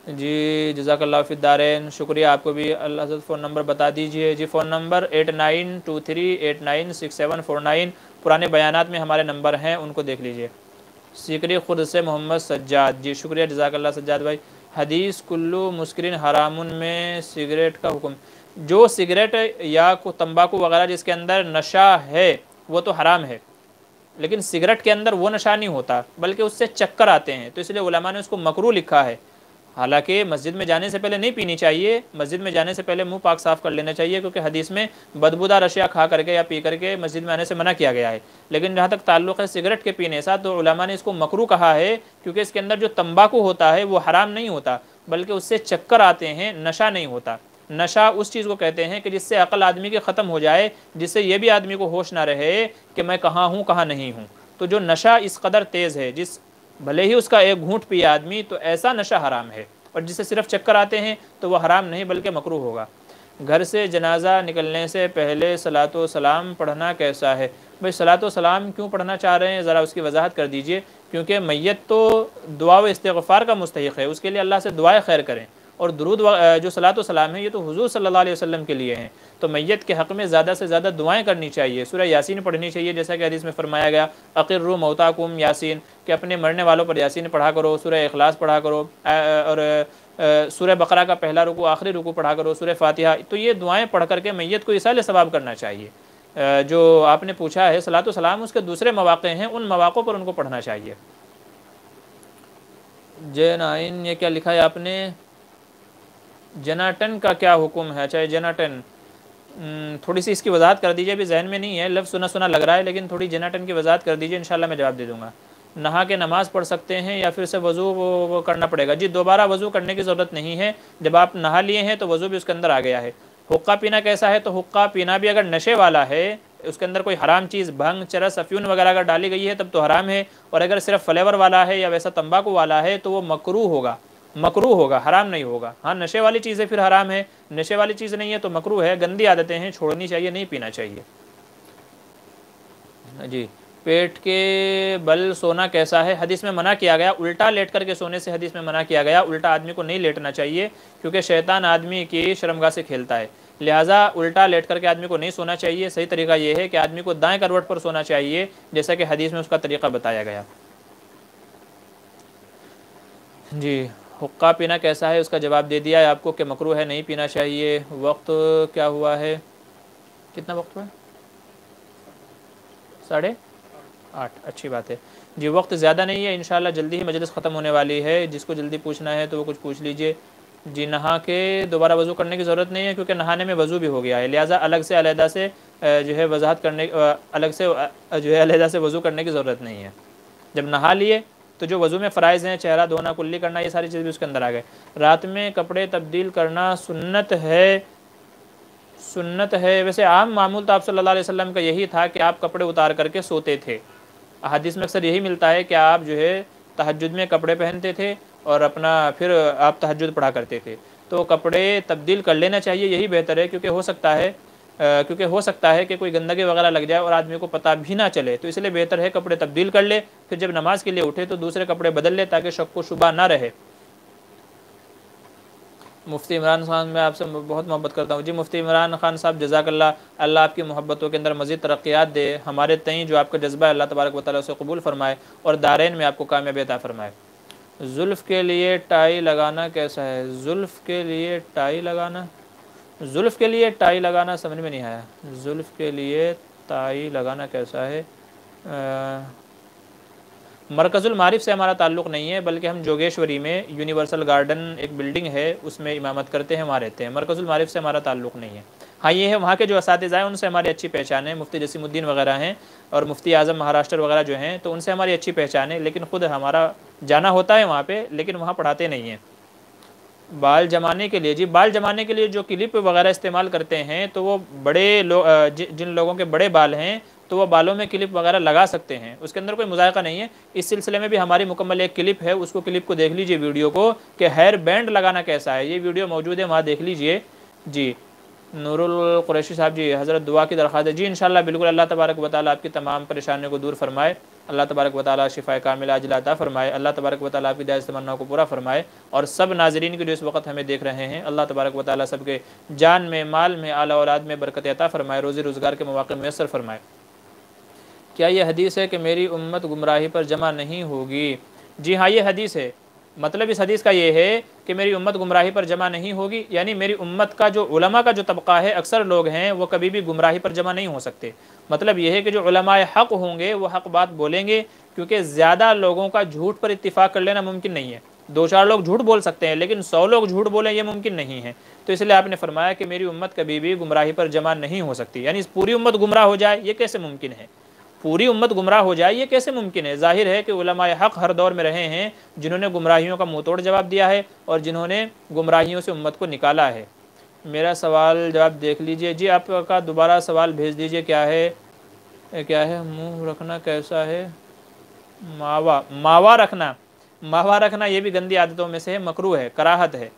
جی جزاک اللہ فی الدارین، شکریہ آپ کو بھی۔ اللہ حضرت فون نمبر بتا دیجئے۔ جی phone number eight nine two three eight nine six seven four nine, پرانے بیانات میں ہمارے نمبر ہیں، ان کو دیکھ لیجئے۔ سیکری خود سے محمد سجاد، جی شکریہ جزاک اللہ سجاد بھائی۔ حدیث کلو مسکرین حرامن میں سگریٹ کا حکم، جو سگریٹ یا تمباکو وغیرہ جس کے اندر نشہ ہے وہ تو حرام ہے، لیکن سگریٹ کے اندر وہ نشہ نہیں ہوتا بلکہ اس سے چکر آتے ہیں، تو اس لیے علماء نے اس کو مکروہ لکھا ہے۔ حالانکہ مسجد میں جانے سے پہلے نہیں پینی چاہیے، مسجد میں جانے سے پہلے منہ پاک صاف کر لینا چاہیے، کیونکہ حدیث میں بدبودار اشیاء کھا کر کے یا پی کر کے مسجد میں آنے سے منع کیا گیا ہے۔ لیکن جہاں تک تعلق ہے سگریٹ کے پینے سے تو علماء نے اس کو مکروہ کہا ہے، کیونکہ اس کے اندر جو تمباکو ہوتا ہے وہ حرام نہیں ہوتا بلکہ اس سے چکر آتے ہیں، نشہ نہیں ہوتا۔ نشہ اس چیز کو کہتے ہیں کہ جس سے عقل آدمی کی ختم ہو جائے، جس سے یہ بھی آدمی کو ہوش نہ رہے کہ میں کہاں ہوں کہاں نہیں ہوں۔ تو جو نشہ اس قدر تیز ہے، جس بھلے ہی اس کا ایک گھونٹ پیے آدمی تو ایسا نشہ حرام ہے، اور جس سے صرف چکر آتے ہیں تو وہ حرام نہیں بلکہ مکروہ ہوگا۔ گھر سے جنازہ نکلنے سے پہلے صلاۃ و سلام پڑھنا کیسا ہے؟ بھائی صلاۃ و سلام کیوں پڑھنا چاہ رہے ہیں، ذرا اس کی وضاحت کر دیجئے، کیونکہ میت تو دعا و استغفار کا مستحق ہے، اس کے لیے اللہ سے دعائیں خیر کریں، اور درود جو صلاۃ و سلام ہے یہ تو حضور صلی اللہ علیہ وسلم کے لیے ہیں، تو میت کے حق میں زیادہ سے زیادہ دعائیں کرنی چاہیے، سورہ یاسین پڑھنی چاہیے، جیسا کہ حدیث میں فرمایا گیا اقروا موتاکم یاسین، کہ اپنے مرنے والوں پر یاسین پڑھا کرو، سورہ اخلاص پڑھا کرو، اور سورہ بقرہ کا پہلا رکوع آخری رکوع پڑھا کرو، سورہ فاتحہ، تو یہ دعائیں پڑھ کر کے میت کو ایصال ثواب کرنا چاہیے۔ جو آپ نے پوچھا ہے صلاۃ و سلام اس کے دوسرے مواقع ہیں، ان مواقع پر ان کو پڑھنا چاہیے۔ جے نائن، یہ کیا لکھا ہے آپ نے؟ جناٹن کا کیا حکم ہے؟ اچھا جناٹن، تھوڑی سی اس کی وضاحت کر دیجئے، ابھی ذہن میں نہیں ہے، لفظ سنا سنا لگ رہا ہے، لیکن تھوڑی جناٹن کی وضاحت کر دیجئے، انشاءاللہ میں جواب دے دوں گا۔ نہا کے نماز پڑھ سکتے ہیں یا پھر سے وضو کرنا پڑے گا؟ جی دوبارہ وضو کرنے کی ضرورت نہیں ہے، جب آپ نہا لیے ہیں تو وضو بھی اس کے اندر آ گیا ہے۔ حقہ پینا کیسا ہے؟ تو حقہ پینا بھی اگر نشے والا ہے، اس کے اندر کوئی حرام چیز بھنگ چرس افیون وغیرہ اگر ڈالی گئی ہے تب تو حرام ہے، اور اگر صرف فلیور والا ہے یا ویسا تمباکو والا ہے تو وہ مکروہ ہوگا، مکروہ ہوگا، حرام نہیں ہوگا۔ ہاں نشے والی چیزیں پھر حرام ہے، نشے والی چیز نہیں ہے تو مکروہ ہے، گندی عادتیں ہیں، چھوڑنی چاہیے، نہیں پینا چاہیے۔ جی پیٹ کے بل سونا کیسا ہے؟ حدیث میں منع کیا گیا، الٹا لیٹ کر کے سونے سے حدیث میں منع کیا گیا، الٹا آدمی کو نہیں لیٹنا چاہیے کیونکہ شیطان آدمی کی شرمگاہ سے کھیلتا ہے، لہٰذا الٹا لیٹ کر کے آدمی کو نہیں سونا چاہیے۔ صحیح طریقہ یہ ہے کہ آدمی کو دائیں کروٹ پر سونا چاہیے، جیسا کہ حدیث میں اس کا طریقہ بتایا گیا۔ جی حقہ پینا کیسا ہے؟ اس کا جواب دے دیا ہے آپ کو کہ مکروہ ہے، نہیں پینا چاہیے۔ وقت کیا ہوا ہے؟ کتنا وقت ہوا ہے؟ ساڑھے آٹھ، اچھی بات ہے۔ جی وقت زیادہ نہیں ہے، انشاءاللہ جلدی ہی مجلس ختم ہونے والی ہے، جس کو جلدی پوچھنا ہے تو وہ کچھ پوچھ لیجئے۔ جی نہا کے دوبارہ وضو کرنے کی ضرورت نہیں ہے کیونکہ نہانے میں وضو بھی ہو گیا ہے، لہٰذا الگ سے علیحدہ سے جو ہے وضاحت کرنے الگ سے جو ہے علیحدہ سے وضو کرنے کی ضرورت نہیں ہے۔ جب نہا لیے تو جو وضو میں فرائض ہیں، چہرہ دھونا، کلی کرنا، یہ ساری چیز بھی اس کے اندر آ گئے۔ رات میں کپڑے تبدیل کرنا سنت ہے؟ سنت ہے ویسے عام معمول تو آپ صلی اللہ علیہ وسلم کا یہی تھا کہ آپ کپڑے اتار کر کے سوتے تھے۔ احادیث میں اکثر یہی ملتا ہے کہ آپ جو ہے تہجد میں کپڑے پہنتے تھے اور اپنا پھر آپ تہجد پڑھا کرتے تھے، تو کپڑے تبدیل کر لینا چاہیے، یہی بہتر ہے، کیونکہ ہو سکتا ہے کیونکہ ہو سکتا ہے کہ کوئی گندگی وغیرہ لگ جائے اور آدمی کو پتہ بھی نہ چلے، تو اس لیے بہتر ہے کپڑے تبدیل کر لے، پھر جب نماز کے لیے اٹھے تو دوسرے کپڑے بدل لے تاکہ شک و شبہ نہ رہے۔ مفتی عمران خان، میں آپ سے بہت محبت کرتا ہوں۔ جی مفتی عمران خان صاحب جزاک اللہ، اللہ آپ کی محبتوں کے اندر مزید ترقیات دے، ہمارے تئیں جو آپ کا جذبہ ہے اللہ تبارک و تعالیٰ سے قبول فرمائے اور دارین میں آپ کو کامیابی عطا فرمائے۔ زلف کے لیے ٹائی لگانا کیسا ہے؟ زلف کے لیے ٹائی لگانا زلف کے لیے ٹائی لگانا سمجھ میں نہیں آیا۔ زلف کے لیے ٹائی لگانا کیسا ہے؟ مرکز المعارف سے ہمارا تعلق نہیں ہے، بلکہ ہم جوگیشوری میں یونیورسل گارڈن ایک بلڈنگ ہے، اس میں امامت کرتے ہیں، وہاں رہتے ہیں۔ مرکز المعارف سے ہمارا تعلق نہیں ہے۔ ہاں یہ ہے وہاں کے جو اساتذہ ہیں ان سے ہماری اچھی پہچان ہے، مفتی جسیم الدین وغیرہ ہیں اور مفتی اعظم مہاراشٹر وغیرہ جو ہیں، تو ان سے ہماری اچھی پہچان ہے، لیکن خود ہمارا جانا ہوتا ہے وہاں پہ، لیکن وہاں پڑھاتے نہیں ہیں۔ بال جمانے کے لیے، جی بال جمانے کے لیے جو کلپ وغیرہ استعمال کرتے ہیں تو وہ بڑے لوگ جن لوگوں کے بڑے بال ہیں تو وہ بالوں میں کلپ وغیرہ لگا سکتے ہیں، اس کے اندر کوئی مذائقہ نہیں ہے۔ اس سلسلے میں بھی ہماری مکمل ایک کلپ ہے، اس کو کلپ کو دیکھ لیجئے ویڈیو کو کہ ہیئر بینڈ لگانا کیسا ہے، یہ ویڈیو موجود ہے، وہاں دیکھ لیجئے۔ جی نور القریشی صاحب جی حضرت دعا کی درخواست ہے۔ جی انشاءاللہ بالکل، اللہ تبارک و تعالیٰ آپ کی تمام پریشانیوں کو دور فرمائے، اللہ تبارک و تعالیٰ شفاء کاملہ عاجلہ عطا فرمائے، اللہ تبارک و تعالیٰ آپ کی دعائیں تمناؤں کو پورا فرمائے، اور سب ناظرین کی جو اس وقت ہمیں دیکھ رہے ہیں اللہ تبارک و تعالیٰ سب کے جان میں، مال میں، اعلی اولاد میں برکت عطا فرمائے، روزی روزگار کے مواقع میسر فرمائے۔ کیا یہ حدیث ہے کہ میری امت گمراہی پر جمع نہیں ہوگی؟ جی ہاں یہ حدیث ہے، مطلب اس حدیث کا یہ ہے کہ میری امت گمراہی پر جمع نہیں ہوگی، یعنی میری امت کا جو علماء کا جو طبقہ ہے، اکثر لوگ ہیں وہ کبھی بھی گمراہی پر جمع نہیں ہو سکتے۔ مطلب یہ ہے کہ جو علماء حق ہوں گے وہ حق بات بولیں گے، کیونکہ زیادہ لوگوں کا جھوٹ پر اتفاق کر لینا ممکن نہیں ہے۔ دو چار لوگ جھوٹ بول سکتے ہیں لیکن سو لوگ جھوٹ بولیں یہ ممکن نہیں ہے، تو اس لیے آپ نے فرمایا کہ میری امت کبھی بھی گمراہی پر جمع نہیں ہو سکتی، یعنی پوری امت گمراہ ہو جائے یہ کیسے ممکن ہے؟ پوری امت گمراہ ہو جائے یہ کیسے ممکن ہے؟ ظاہر ہے کہ علماء حق ہر دور میں رہے ہیں جنہوں نے گمراہیوں کا منہ توڑ جواب دیا ہے اور جنہوں نے گمراہیوں سے امت کو نکالا ہے۔ میرا سوال جواب دیکھ لیجئے۔ جی آپ کا دوبارہ سوال بھیج دیجئے، کیا ہے کیا ہے منہ رکھنا کیسا ہے؟ ماوا ماوا رکھنا ماوا رکھنا یہ بھی گندی عادتوں میں سے ہے، مکروہ ہے، کراہت ہے۔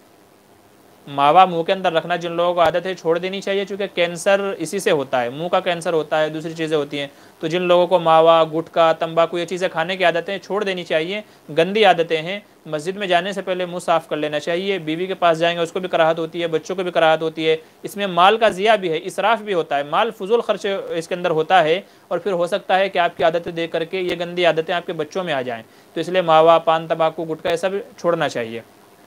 ماوا منہ کے اندر رکھنا جن لوگوں کو عادت ہے چھوڑ دینی چاہیے، چونکہ کینسر اسی سے ہوتا ہے، منہ کا کینسر ہوتا ہے، دوسری چیزیں ہوتی ہیں، تو جن لوگوں کو ماوا، گٹکا، تمباکو یہ چیزیں کھانے کی عادتیں چھوڑ دینی چاہیے، گندی عادتیں ہیں۔ مسجد میں جانے سے پہلے منہ صاف کر لینا چاہیے، بیوی کے پاس جائیں گے اس کو بھی کراہت ہوتی ہے، بچوں کو بھی کراہت ہوتی ہے، اس میں مال کا ضیاع بھی ہے، اسراف بھی ہوتا ہے، مال فضول خرچ اس کے اندر ہوتا ہے، اور پھر ہو سکتا ہے کہ آپ کی عادتیں دیکھ کر کے یہ گندی عادتیں آپ کے بچوں میں آ جائیں، تو اس لیے ماوا، پان، تمباکو، گٹکا یہ سب چھوڑنا چاہیے۔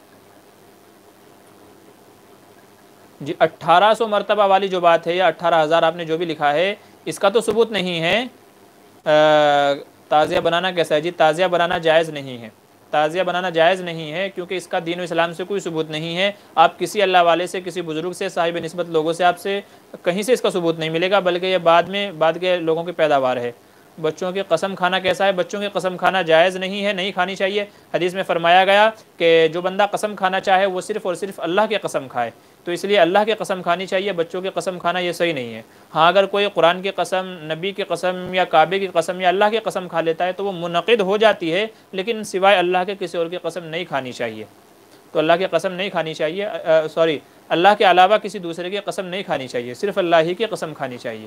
جی اٹھارہ سو مرتبہ والی جو بات ہے یا اٹھارہ ہزار آپ نے جو بھی لکھا ہے اس کا تو ثبوت نہیں ہے۔ تعزیہ بنانا کیسا ہے؟ جی تعزیہ بنانا جائز نہیں ہے، تعزیہ بنانا جائز نہیں ہے کیونکہ اس کا دین و اسلام سے کوئی ثبوت نہیں ہے۔ آپ کسی اللہ والے سے، کسی بزرگ سے، صاحب نسبت لوگوں سے آپ سے کہیں سے اس کا ثبوت نہیں ملے گا، بلکہ یہ بعد میں بعد کے لوگوں کی پیداوار ہے۔ بچوں کی قسم کھانا کیسا ہے؟ بچوں کی قسم کھانا جائز نہیں ہے، نہیں کھانی چاہیے۔ حدیث میں فرمایا گیا کہ جو بندہ قسم کھانا چاہے وہ صرف اور صرف اللہ کی قسم کھائے، تو اس لیے اللہ کی قسم کھانی چاہیے، بچوں کی قسم کھانا یہ صحیح نہیں ہے۔ ہاں اگر کوئی قرآن کی قسم، نبی کی قسم یا کعبے کی قسم یا اللہ کی قسم کھا لیتا ہے تو وہ منعقد ہو جاتی ہے، لیکن سوائے اللہ کے کسی اور کی قسم نہیں کھانی چاہیے۔ تو اللہ کی قسم نہیں کھانی چاہیے، سوری اللہ کے علاوہ کسی دوسرے کی قسم نہیں کھانی چاہیے، صرف اللہ ہی کی قسم کھانی چاہیے۔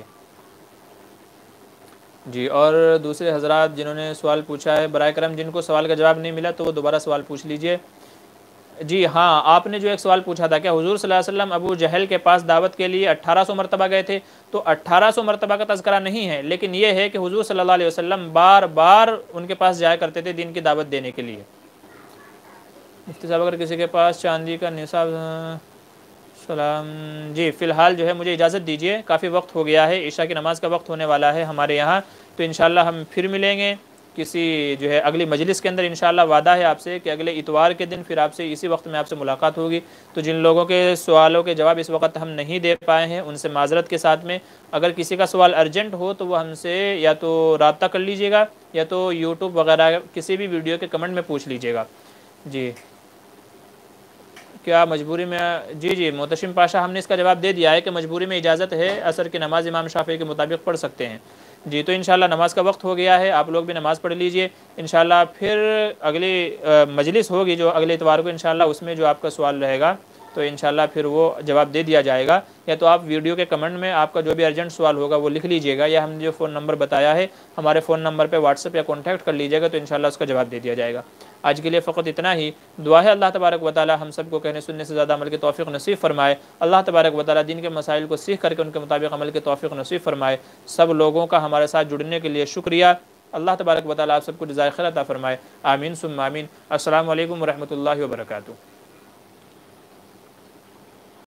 جی، اور دوسرے حضرات جنہوں نے سوال پوچھا ہے، برائے کرم جن کو سوال کا جواب نہیں ملا تو وہ دوبارہ سوال پوچھ لیجئے۔ جی ہاں، آپ نے جو ایک سوال پوچھا تھا کہ حضور صلی اللہ علیہ وسلم ابو جہل کے پاس دعوت کے لیے اٹھارہ سو مرتبہ گئے تھے، تو اٹھارہ سو مرتبہ کا تذکرہ نہیں ہے، لیکن یہ ہے کہ حضور صلی اللہ علیہ وسلم بار بار ان کے پاس جایا کرتے تھے دین کی دعوت دینے کے لیے۔ مفتی صاحب اگر کسی کے پاس چاندی کا نصاب سلام جی فی الحال جو ہے مجھے اجازت دیجیے، کافی وقت ہو گیا ہے، عشاء کی نماز کا وقت ہونے والا ہے ہمارے یہاں، تو انشاءاللہ ہم پھر ملیں گے کسی جو ہے اگلی مجلس کے اندر۔ انشاءاللہ وعدہ ہے آپ سے کہ اگلے اتوار کے دن پھر آپ سے اسی وقت میں آپ سے ملاقات ہوگی۔ تو جن لوگوں کے سوالوں کے جواب اس وقت ہم نہیں دے پائے ہیں ان سے معذرت کے ساتھ میں، اگر کسی کا سوال ارجنٹ ہو تو وہ ہم سے یا تو رابطہ کر لیجئے گا یا تو یوٹیوب وغیرہ کسی بھی ویڈیو کے کمنٹ میں پوچھ لیجئے گا۔ جی کیا مجبوری میں؟ جی جی محتشم پاشا، ہم نے اس کا جواب دے دیا ہے کہ مجبوری میں اجازت ہے، عصر کی نماز امام شافعی کے مطابق پڑھ سکتے ہیں۔ جی تو انشاءاللہ نماز کا وقت ہو گیا ہے، آپ لوگ بھی نماز پڑھ لیجئے۔ انشاءاللہ پھر اگلی مجلس ہوگی جو اگلے اتوار کو، انشاءاللہ اس میں جو آپ کا سوال رہے گا تو انشاءاللہ پھر وہ جواب دے دیا جائے گا، یا تو آپ ویڈیو کے کمنٹ میں آپ کا جو بھی ارجنٹ سوال ہوگا وہ لکھ لیجئے گا، یا ہم جو فون نمبر بتایا ہے ہمارے فون نمبر پہ واٹس ایپ یا کانٹیکٹ کر لیجئے گا تو انشاءاللہ اس کا جواب دے دیا جائے گا۔ آج کے لیے فقط اتنا ہی، دعا ہے اللہ تبارک و تعالی ہم سب کو کہنے سننے سے زیادہ عمل کی توفیق نصیب فرمائے، اللہ تبارک و تعالی دین کے مسائل کو سیکھ کر کے ان کے مطابق عمل کی توفیق نصیب فرمائے۔ سب لوگوں کا ہمارے ساتھ جڑنے کے لیے شکریہ، اللہ تبارک و تعالی آپ سب کو جزائے خیر عطا فرمائے، آمین ثم آمین۔ السلام علیکم ورحمۃ اللہ وبرکاتہ۔